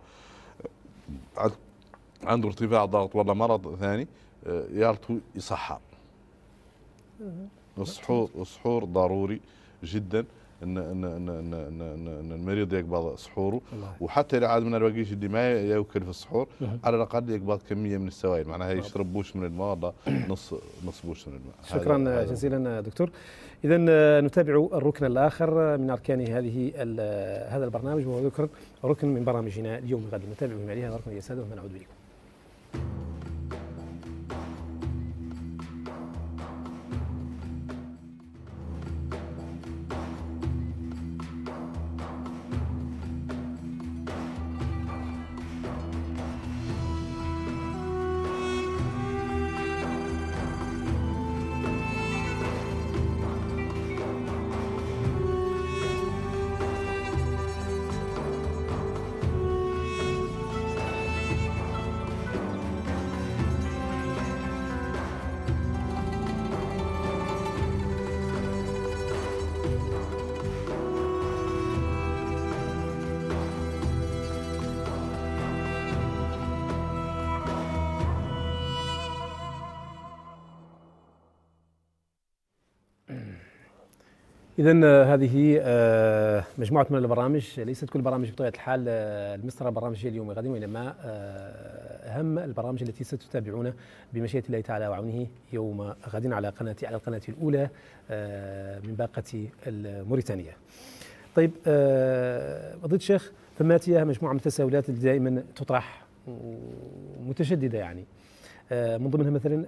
Speaker 5: عنده ارتفاع ضغط ولا مرض ثاني يعطوا يصحر. السحور السحور ضروري جدا ان ان ان ان, إن, إن المريض يقبض سحوره. وحتى اذا عاد من الوقيش اللي ما ياكل في السحور على الاقل يقبض كميه من السوائل معناها يشرب بوش من الماء ولا نص نص بوش من الماء.
Speaker 1: شكرا جزيلا دكتور. اذا نتابع الركن الاخر من اركان هذه هذا البرنامج وهو ذكر ركن من برامجنا اليوم غدا. نتابع من عليها الركن يا ساده ونعود بكم. إذا هذه مجموعة من البرامج، ليست كل البرامج بطبيعة الحال المسطرة البرامج اليوم غدا، وإنما أهم البرامج التي ستتابعون بمشيئة الله تعالى وعونه يوم غد على قناة على القناة الأولى من باقة الموريتانية. طيب فضيلة الشيخ، فماتية مجموعة من التساؤلات اللي دائما تطرح ومتشددة يعني، من ضمنها مثلا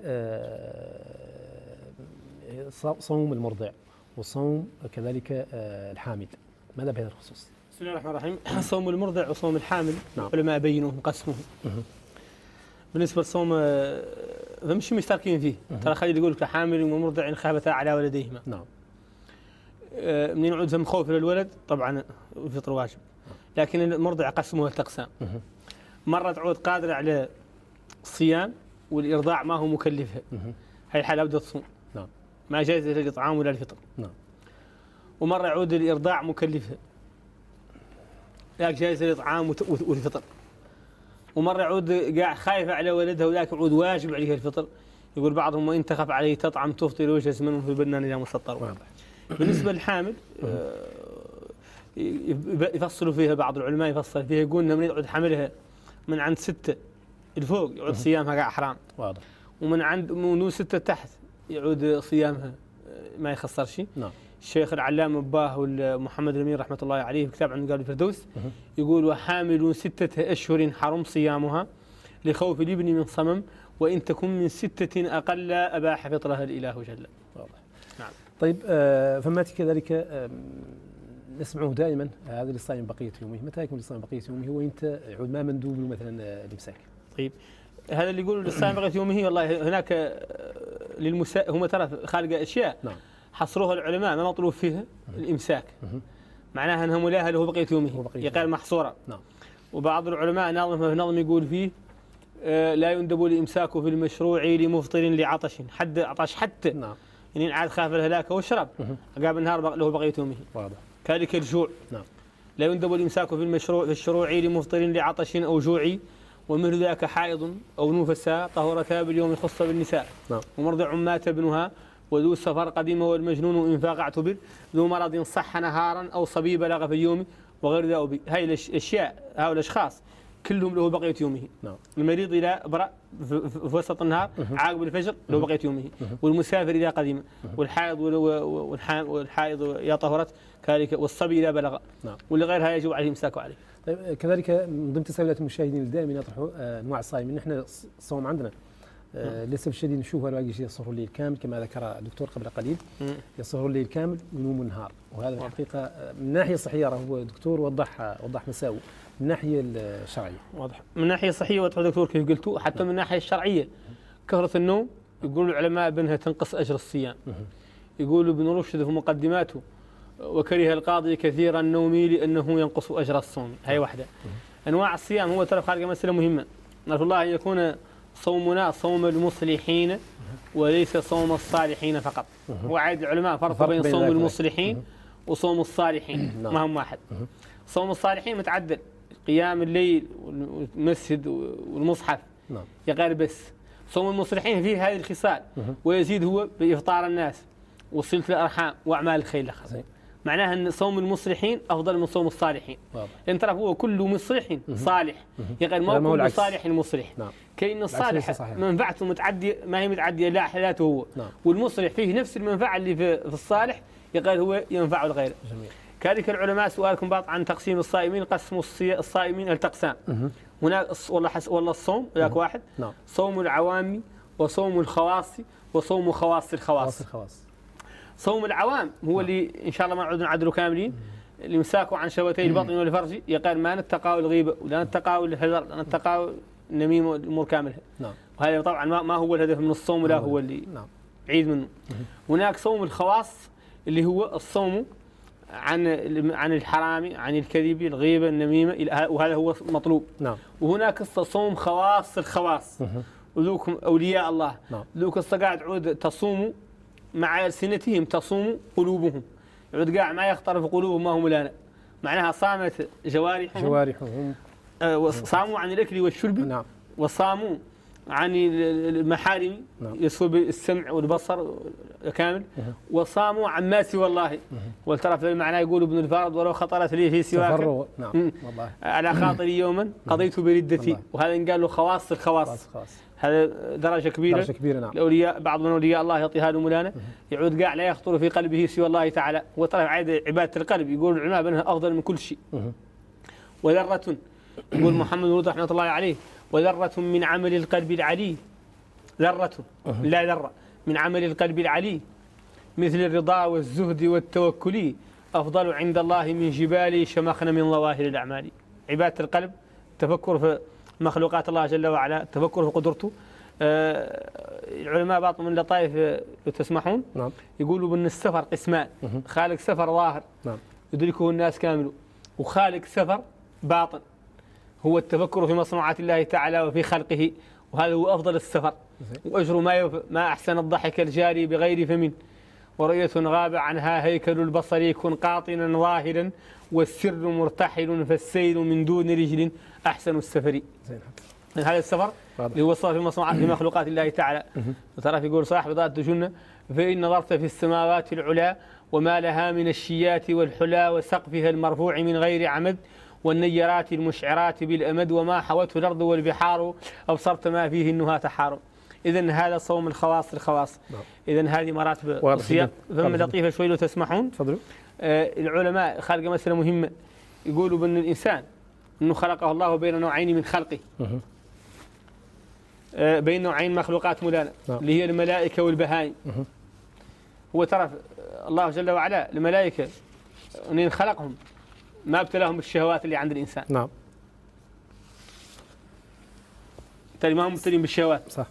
Speaker 1: صوم المرضع وصوم كذلك الحامل، ماذا بهذا الخصوص؟
Speaker 4: بسم الله الرحمن الرحيم. صوم المرضع وصوم الحامل نعم. العلماء بينوه وقسموه. بالنسبه للصوم فمش مشتركين فيه، ترى خلي يقول لك حامل ومرضع ان خافتا على ولديهما. نعم. منين يعود فم خوف للولد طبعا الفطر واجب، لكن المرضع قسموها ثلاث مرة تعود قادرة على الصيام والإرضاع ما هو مكلفها، هاي الحالة بدها تصوم. نعم. ما جايز للإطعام ولا الفطر. نعم. ومرة يعود الإرضاع مكلفها، لكن جايز للإطعام والفطر. ومرة يعود قاع خايفة على ولدها ولكن يعود واجب عليها الفطر. يقول بعضهم وإن تخف عليه تطعم تفطر وجه من في البنان إلى مسطر. واضح. بالنسبة للحامل يفصلوا فيها بعض العلماء، يفصل فيها يقول من يقعد حملها من عند ستة الفوق يعود صيامها قاع حرام. واضح. ومن عند من ستة تحت يعود صيامها ما يخسر شيء. نعم. الشيخ العلامة أباه ومحمد الأمين رحمة الله عليه في كتاب عنده قال الفردوس يقول وحامل ستة أشهر حرم صيامها لخوف الابن من صمم وإن تكن من ستة أقل أباح فطرها الإله جل. واضح. نعم.
Speaker 1: طيب آه فماتي كذلك آه نسمعه دائما هذا للصائم بقية يومه، متى يكون للصائم بقية يومه وانت يعود ما مندوب له مثلا الامساك؟
Speaker 4: طيب هذا اللي يقول للصائم بقية يومه والله هناك للمساء هم ترى خالق اشياء. نعم. حصروها العلماء ما مطلوب فيها الامساك. معناها انها ملاها له بقية يومه يقال محصورة. نعم. وبعض العلماء ناظم ناظم يقول فيه آه لا يندب الامساك في المشروع لمفطر لعطش حد عطش حتى. نعم. يعني عاد خاف الهلاك واشرب قام النهار له بقية يومه. واضح. كذلك الجوع. نعم. لا يندب الامساك في المشروع في الشروع لمفطر لعطش او جوع ومثل ذاك حائض او نفساء طهورتا باليوم خص بالنساء. نعم. ومرضع مات ابنها وذو السفر قديم والمجنون إن فاق اعتبر ذو مرض صح نهارا أو صبي بلغ في اليوم وغير ذا أبي. هاي الأشياء هؤلاء الأشخاص كلهم له بقية يومه. نعم. المريض إذا برأ في وسط النهار عاقب الفجر له بقية يومه، والمسافر إذا قدم، والحائض والحائض إذا طهرت كذلك، والصبي إذا بلغ. نعم. واللي غيرها يجب عليه إمساك عليه.
Speaker 1: طيب كذلك من ضمن تساؤلات المشاهدين دائما يطرحوا أنواع الصائمين. نحن الصوم عندنا للاسف الشديد نشوف الواقع يسهر الليل كامل كما ذكر الدكتور قبل قليل، يسهر الليل كامل وينوم النهار، وهذا الحقيقه من الناحيه الصحيه هو الدكتور وضح وضح مساوئ. من الناحيه الشرعيه
Speaker 4: واضح. من الناحيه الصحيه وضح الدكتور كيف قلتوا، حتى من الناحيه الشرعيه كثره النوم يقولوا العلماء بانها تنقص اجر الصيام. يقولوا ابن رشد في مقدماته وكره القاضي كثير النوم لانه ينقص اجر الصوم. هي واحده. انواع الصيام هو ترى خارج مساله مهمه، نرجو الله ان يكون صومنا صوم المصلحين وليس صوم الصالحين فقط. وعاد العلماء فرق بين صوم المصلحين وصوم الصالحين، ما هم واحد. صوم الصالحين متعدل، قيام الليل والمسجد والمصحف يقال بس. صوم المصلحين فيه هذه الخصال ويزيد هو بإفطار الناس وصلة الأرحام وأعمال الخير لخص. معناها أن صوم المصلحين أفضل من صوم الصالحين. لأن ترى هو كل مصلح صالح، يقال ما هو كل صالح مصلح. نعم. كأن الصالح منفعته متعدية، ما هي متعدية لا حياته هو. نعم. والمصلح فيه نفس المنفعة اللي في الصالح، يقال هو ينفع الغير. جميل. كذلك العلماء سؤالكم بعض عن تقسيم الصائمين، قسموا الصائمين إلى أقسام. هناك والله حس والله الصوم ذاك واحد. نعم. صوم العوام وصوم الخواص وصوم خواص الخواص. الخواص. صوم العوام هو اللي إن شاء الله ما نعود نعدلوا كاملين، اللي مساكوا عن شهوتي البطن والفرج، يقال ما نتقاو الغيبة ولا نتقاو الهجر ولا نتقاو النميمة والأمور كاملة. نعم. وهذا طبعا ما هو الهدف من الصوم ولا هو اللي نعم. عيد منه. هناك صوم الخواص اللي هو الصوم عن عن الحرام، عن الكذب، الغيبة، النميمة، وهذا هو مطلوب. نعم. وهناك صوم خواص الخواص، وذوكم أولياء الله. نعم. ذوك الصقاعد عود تصوموا مع ألسنتهم تصوم قلوبهم، يعود قاع ما يختار في قلوبهم ما هم لنا. معناها صامت جوارحهم
Speaker 1: جوارحهم
Speaker 4: آه صاموا عن الأكل والشرب. نعم. وصاموا عن المحارم. نعم. يصوب السمع والبصر كامل. وصاموا عن ما سوى الله. والترى في المعنى يقول ابن الفارض ولو خطرت لي في سواك. نعم. والله. على خاطري يوما قضيت بردتي. وهذا قال له خواص الخواص. هذا درجة كبيرة. درجة كبيرة. نعم. الأولياء بعض من أولياء الله يعطي هذا مولانا، يعود قاع لا يخطر في قلبه سوى الله تعالى. وترى عاد عبادة القلب يقول العلماء بأنها أفضل من كل شيء. وذرة يقول محمد بن رحمة الله عليه، وذرة من عمل القلب العلي، ذرة لا ذرة من عمل القلب العلي مثل الرضا والزهد والتوكل أفضل عند الله من جبال شمخن من ظواهر الأعمال. عبادة القلب، تفكر في مخلوقات الله جل وعلا، التفكر في قدرته. آه العلماء بعض من اللطائف لو تسمحون. نعم. يقولوا بأن السفر قسمان، خالق سفر ظاهر. نعم. يدركه الناس كامل، وخالق سفر باطن هو التفكر في مصنوعات الله تعالى وفي خلقه، وهذا هو أفضل السفر. وأجر ما ما أحسن الضحك الجاري بغير فم، ورؤية غاب عنها هيكل البصر يكون قاطنا ظاهرا، والسر مرتحل فالسير من دون رجل أحسن السفر. هذا السفر اللي هو الصفر في مصنوعات في مخلوقات الله تعالى. وترى يقول صاحب ذات الجنة، فإن نظرت في السماوات العلا وما لها من الشيات والحلا وسقفها المرفوع من غير عمد والنيرات المشعرات بالأمد وما حوته الأرض والبحار أبصرت ما فيه النهى تحار. إذن هذا صوم الخواص الخواص. إذن هذه مراتب الصيام. فما لطيفة شوي لو تسمحون. تفضلوا. آه العلماء خارج مسألة مهمة، يقولوا بأن الإنسان أنه خلقه الله بين نوعين من خلقه. آه بين نوعين مخلوقات مولانا اللي هي الملائكة والبهائم. هو ترى الله جل وعلا الملائكة أن خلقهم ما ابتلاهم بالشهوات اللي عند الإنسان. نعم. بالتالي ما هم مبتلين بالشهوات. صح.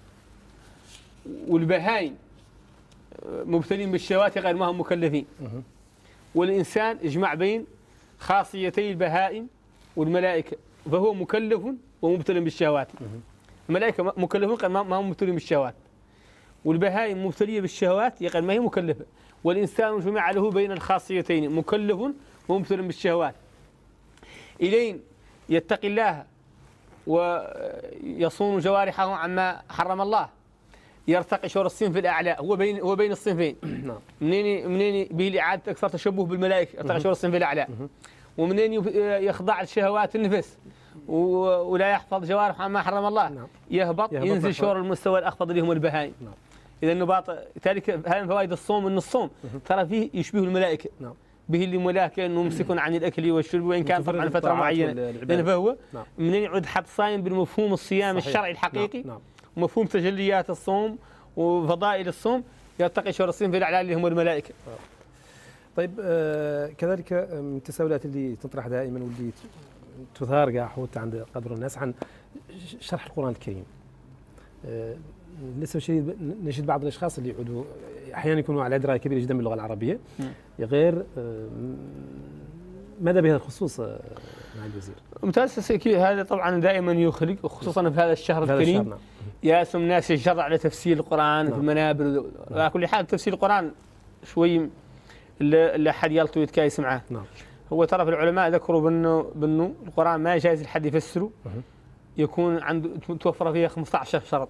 Speaker 4: والبهائم مبتلين بالشهوات غير ما هم مكلفين. والإنسان اجمع بين خاصيتي البهائم والملائكة، فهو مكلف ومبتل بالشهوات. الملائكة مكلفون قال ما هم مبتلين بالشهوات، والبهائم مبتلية بالشهوات يقال ما هي مكلفة. والإنسان جمع له بين الخاصيتين مكلف ومبتل بالشهوات، إلين يتقي الله ويصون جوارحه عما حرم الله، يرتقي شعور الصنف الاعلى، هو بين هو بين الصنفين.
Speaker 1: نعم.
Speaker 4: منين منين به اعاده اكثر تشبه بالملائكه، يرتقي شعور الصنف الاعلى. ومنين يخضع لشهوات النفس ولا يحفظ جوارح ما حرم الله. نعم. يهبط, يهبط ينزل شعور المستوى الاخفض اللي هم البهائم. نعم. اذا النباط ذلك هذه فوائد الصوم، ان الصوم ترى فيه يشبه الملائكه. نعم. به اللي ملاك انه ممسك عن الاكل والشرب، وان كان طبعا فتره معينه، لان فهو نعم. منين يعود حد صايم بالمفهوم الصيام صحيح. الشرعي الحقيقي. نعم. نعم. ومفهوم تجليات الصوم وفضائل الصوم، يرتقي شعور الصيام في الاعلى اللي هم الملائكه.
Speaker 1: طيب آه كذلك من التساؤلات اللي تطرح دائما واللي تثار كاع حوت عند قدر الناس عن شرح القرآن الكريم. آه للاسف الشديد نجد بعض الاشخاص اللي يعودوا احيانا يكونوا على درايه كبيره جدا باللغه العربيه غير آه ماذا بهذا الخصوص آه مع الوزير؟
Speaker 4: ممتاز. هذا طبعا دائما يخلق، وخصوصا في هذا الشهر
Speaker 1: هذا
Speaker 4: الكريم.
Speaker 1: الشهر نعم.
Speaker 4: ياسم الناس يشرع على تفسير القرآن نعم. في المنابر. على كل حال تفسير القرآن شوي اللي حد يلطو يتكايس معاه. نعم. هو ترى في العلماء ذكروا بانه بانه القرآن ما جايز الحد يفسره يكون عنده توفر فيها خمسة عشر شرط.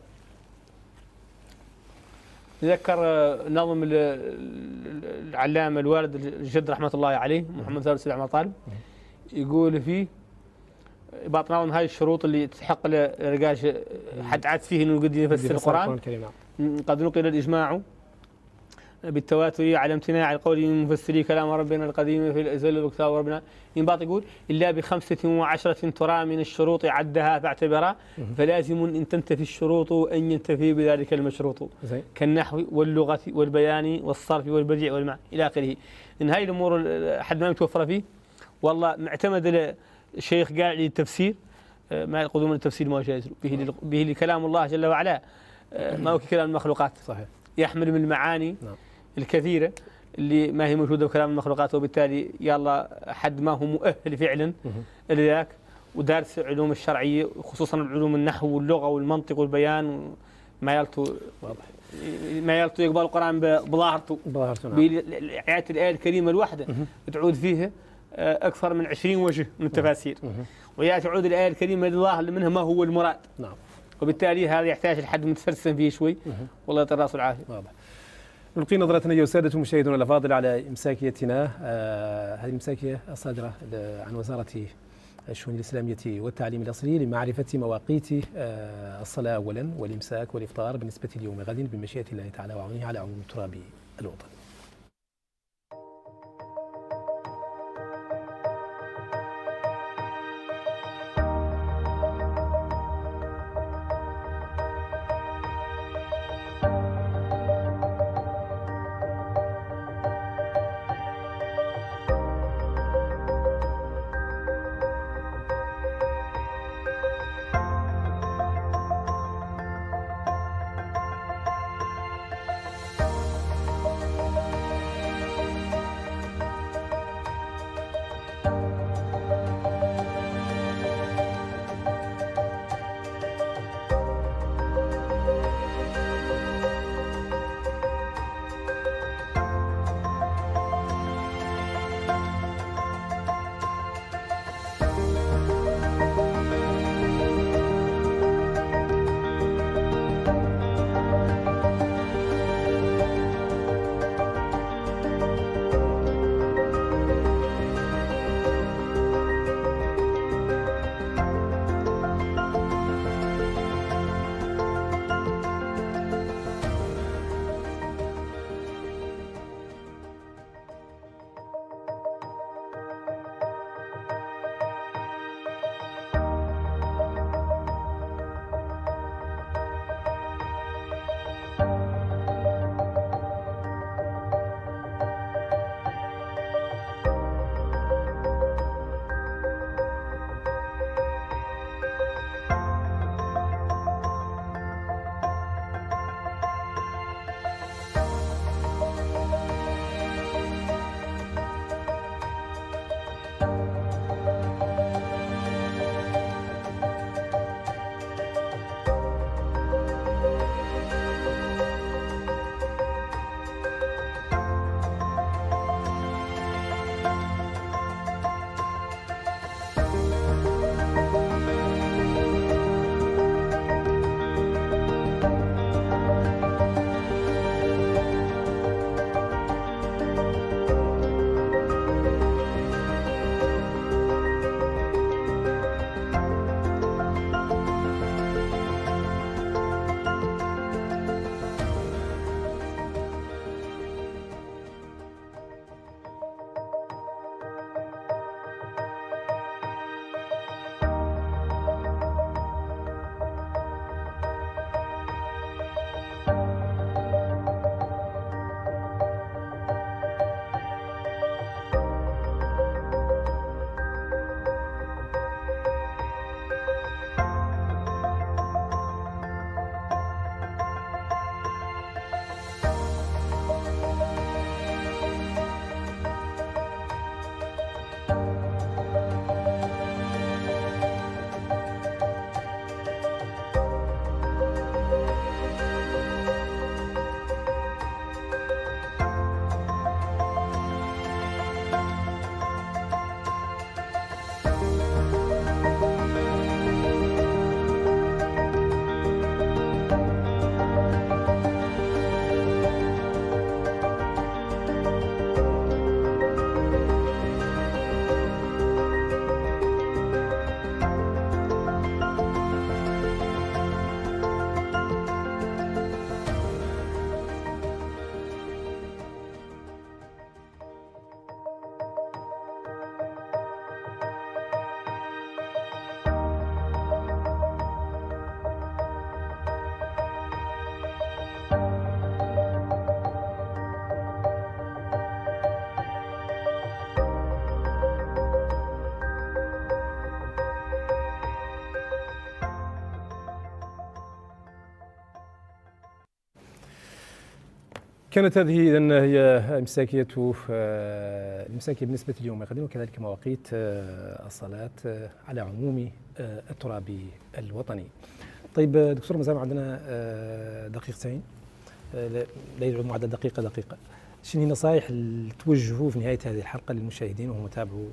Speaker 4: ذكر نظم العلامه الوالد الجد رحمه الله عليه محمد ثالث سيد عمر طالب، يقول فيه بعض نظم هذه الشروط اللي تحق لرجاش حد عاد فيه انه قد يفسر القرآن. قد نقل الاجماع بالتواتر على امتناع القول من مفسري كلام ربنا القديم في الازل وكتاب ربنا. ينباط يقول الا بخمسه وعشره ترى من الشروط عدها فاعتبرها، فلازم ان تنتفي الشروط ان ينتفي بذلك المشروط، كالنحو واللغه والبيان والصرف والبديع والمعنى الى اخره. ان هاي الامور حد ما متوفره فيه والله معتمد الشيخ قال لي التفسير ما يقولون من التفسير ما جايز به به كلام الله جل وعلا، ما هو كلام المخلوقات. صحيح. يحمل من المعاني نعم. الكثيرة اللي ما هي موجودة بكلام المخلوقات، وبالتالي يلا حد ما هو مؤهل فعلا لذاك ودارس علوم الشرعية وخصوصا علوم النحو واللغة والمنطق والبيان، ما يلتو واضح ما يلتو يقبل القرآن بظاهرته بظاهرته نعم. بآيات الآية الكريمة الواحدة تعود فيها أكثر من عشرين وجه من التفاسير، ويأتي تعود الآية الكريمة الظاهر منها ما هو المراد. نعم. وبالتالي هذا يحتاج الحد متفلسف فيه شوي. والله يعطي الراس والعافية. واضح. نلقي نظرتنا أيها السادة المشاهدون الأفاضل على إمساكيتنا، آه هذه الإمساكية الصادرة عن وزارة الشؤون الإسلامية والتعليم الأصلي لمعرفة مواقيت آه الصلاة أولا والإمساك والإفطار بالنسبة ليوم غد بمشيئة الله تعالى وعونه على عموم تراب الوطن.
Speaker 1: كانت هذه إذن هي إمساكية الإمساكية بالنسبة ليوم غد، وكذلك مواقيت الصلاة على عموم التراب الوطني. طيب دكتور مازال عندنا دقيقتين، لا يدعو معدل دقيقة دقيقة. شنو هي النصائح اللي توجهوا في نهاية هذه الحلقة للمشاهدين وهم تابعوا،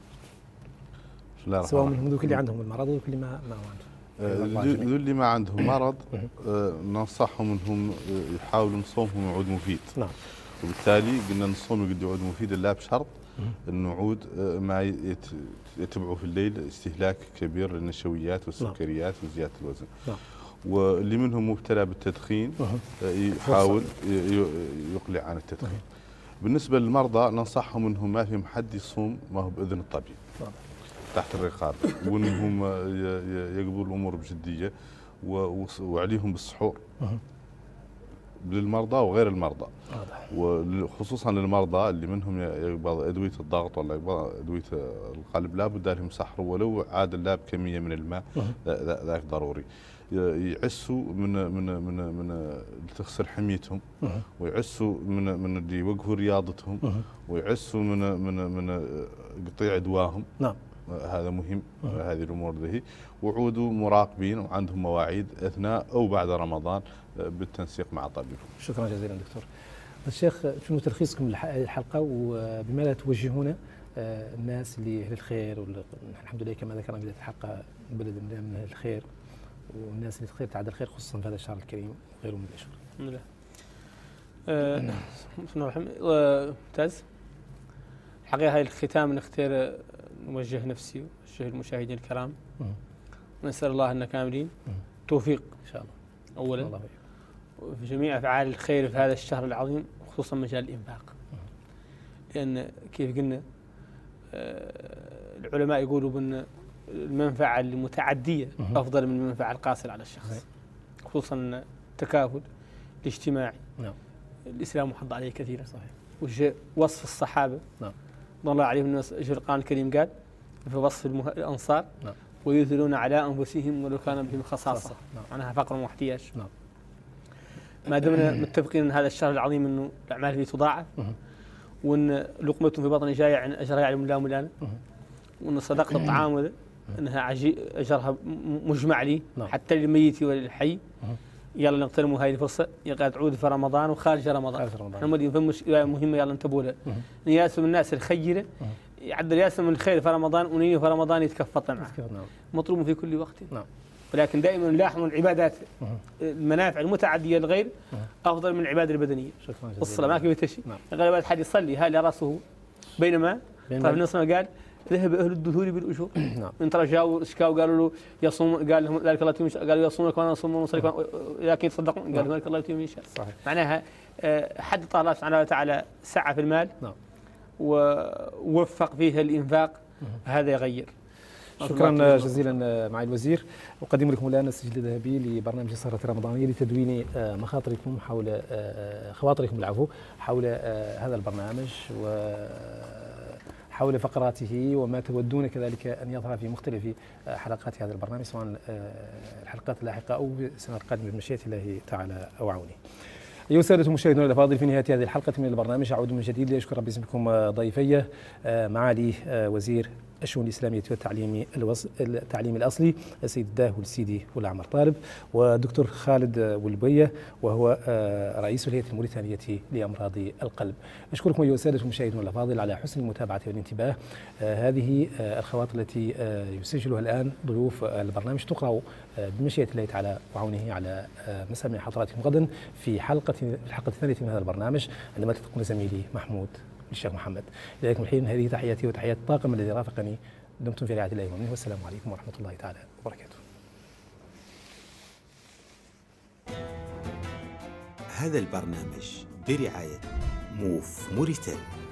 Speaker 1: سواء منهم ذوك اللي عندهم المرض وذوك اللي ما ما عندهم؟
Speaker 5: ذو اللي ما عندهم مرض ننصحهم انهم يحاولوا نصومهم يعود مفيد. نعم. وبالتالي قلنا نصوم يقد يعود مفيد، لا بشرط انه يعود ما يتبعوا في الليل استهلاك كبير للنشويات والسكريات وزياده الوزن. نعم. واللي منهم مبتلى بالتدخين يحاول يقلع عن التدخين. بالنسبه للمرضى ننصحهم انهم ما فيهم حد يصوم ما هو باذن الطبيب تحت الرقابه، وانهم يقبلوا الامور بجديه وعليهم بالسحور للمرضى وغير المرضى، وخصوصا للمرضى اللي منهم يقبل ادويه الضغط ولا يقبل ادويه القلب لابد لهم يسحروا ولو عاد لا بكميه من الماء، ذاك ضروري. يعسوا من من من من تخسر حميتهم، ويعسوا من من اللي يوقفوا رياضتهم، ويعسوا من من من قطيع دواهم. نعم. هذا مهم. هذه الامور ذي، وعودوا مراقبين وعندهم مواعيد اثناء او بعد رمضان بالتنسيق مع طبيبهم.
Speaker 1: شكرا جزيلا دكتور. الشيخ، شنو تلخيصكم للحلقه وبماذا توجهون الناس اللي اهل الخير؟ والحمد لله كما ذكرنا في بدايه الحلقه بلد من اهل الخير، والناس اللي تخير تعد الخير خصوصا في هذا الشهر الكريم وغيره من الاشهر.
Speaker 4: الحمد لله. بسم الله الرحمن الرحيم. ممتاز. الحقيقه هاي الختام نختار نوجه نفسي ونوجه المشاهدين الكرام، ونسال الله ان كاملين توفيق ان شاء الله اولا الله في جميع افعال الخير في هذا الشهر العظيم، وخصوصا مجال الانفاق. لان كيف قلنا العلماء يقولوا بان المنفعه المتعديه افضل من المنفعه القاصره على الشخص، خصوصا التكافل الاجتماعي. نعم. الاسلام محض عليه كثيرا. صحيح. وجاء وصف الصحابه. نعم. الله عليهم في القرآن الكريم قال في وصف الأنصار. نعم. ويؤثرون على أنفسهم ولو كان بهم خصاصة. نعم. معناها فقر واحتياج. نعم. ما دمنا متفقين أن هذا الشهر العظيم أنه الأعمال فيه تضاعف، وأن لقمة في بطن جايع أجرها يعلم الله مولانا، وأن صدقة الطعام أنها أجرها مجمع لي. نعم. حتى للميت وللحي. يلا نغتنموا هذه الفرصه، يقعد تعود في رمضان وخارج رمضان. رمضان فمش مهمه يلا انتبهوا لها. ياسم من الناس الخيره يعدل ياسم من الخير في رمضان، ونيه في رمضان يتكفى طمعه. مطلوب في كل وقت. نعم. ولكن دائما نلاحظ العبادات المنافع المتعديه للغير افضل من العباده البدنيه. الصلاه ما كيف تشي. غالبا حد يصلي هالي راسه، بينما طيب النص قال ذهب اهل الدثور بالاجور. نعم. ان ترى جاوا اشكاوا قالوا له يصوم، قال لهم ذلك الله يتم، قالوا يصومون كمان يصومون ونصلي لكن يتصدقون، قال ذلك الله يتم ان شاء. صحيح. معناها حد الله سبحانه وتعالى سعى في المال. نعم. ووفق فيه الانفاق. هذا يغير.
Speaker 1: شكرا جزيلا معالي الوزير. اقدم لكم الان السجل الذهبي لبرنامج السهره الرمضانيه لتدوين مخاطركم حول خواطركم العفو حول هذا البرنامج و حول فقراته وما تودون كذلك أن يظهر في مختلف حلقات هذا البرنامج، سواء الحلقات اللاحقة أو السنة القادمة بمشيئة الله تعالى أو عونه. أيها السادة المشاهدون الأفاضل، في نهاية هذه الحلقة من البرنامج أعود من جديد لأشكر باسمكم ضيفي معالي وزير الشؤون الإسلامية والتعليم التعليم الأصلي السيد داهو السيدي والعمر طالب، ودكتور خالد والبويه وهو رئيس الهيئة الموريتانية لأمراض القلب. أشكركم أيها السادة المشاهدون الأفاضل على حسن المتابعة والانتباه. هذه الخواطر التي يسجلها الآن ضيوف البرنامج تقرأ بمشيئة الله تعالى وعونه على مسامع حضراتكم غدا في حلقة الحلقة الثانية من هذا البرنامج، عندما تلتقون زميلي محمود الشيخ محمد. إليكم الحين هذه تحياتي وتحيات الطاقم الذي رافقني. دمتم في رعاية الله ومنه، والسلام عليكم ورحمة الله تعالى وبركاته.
Speaker 9: هذا البرنامج برعاية موف موريتاني.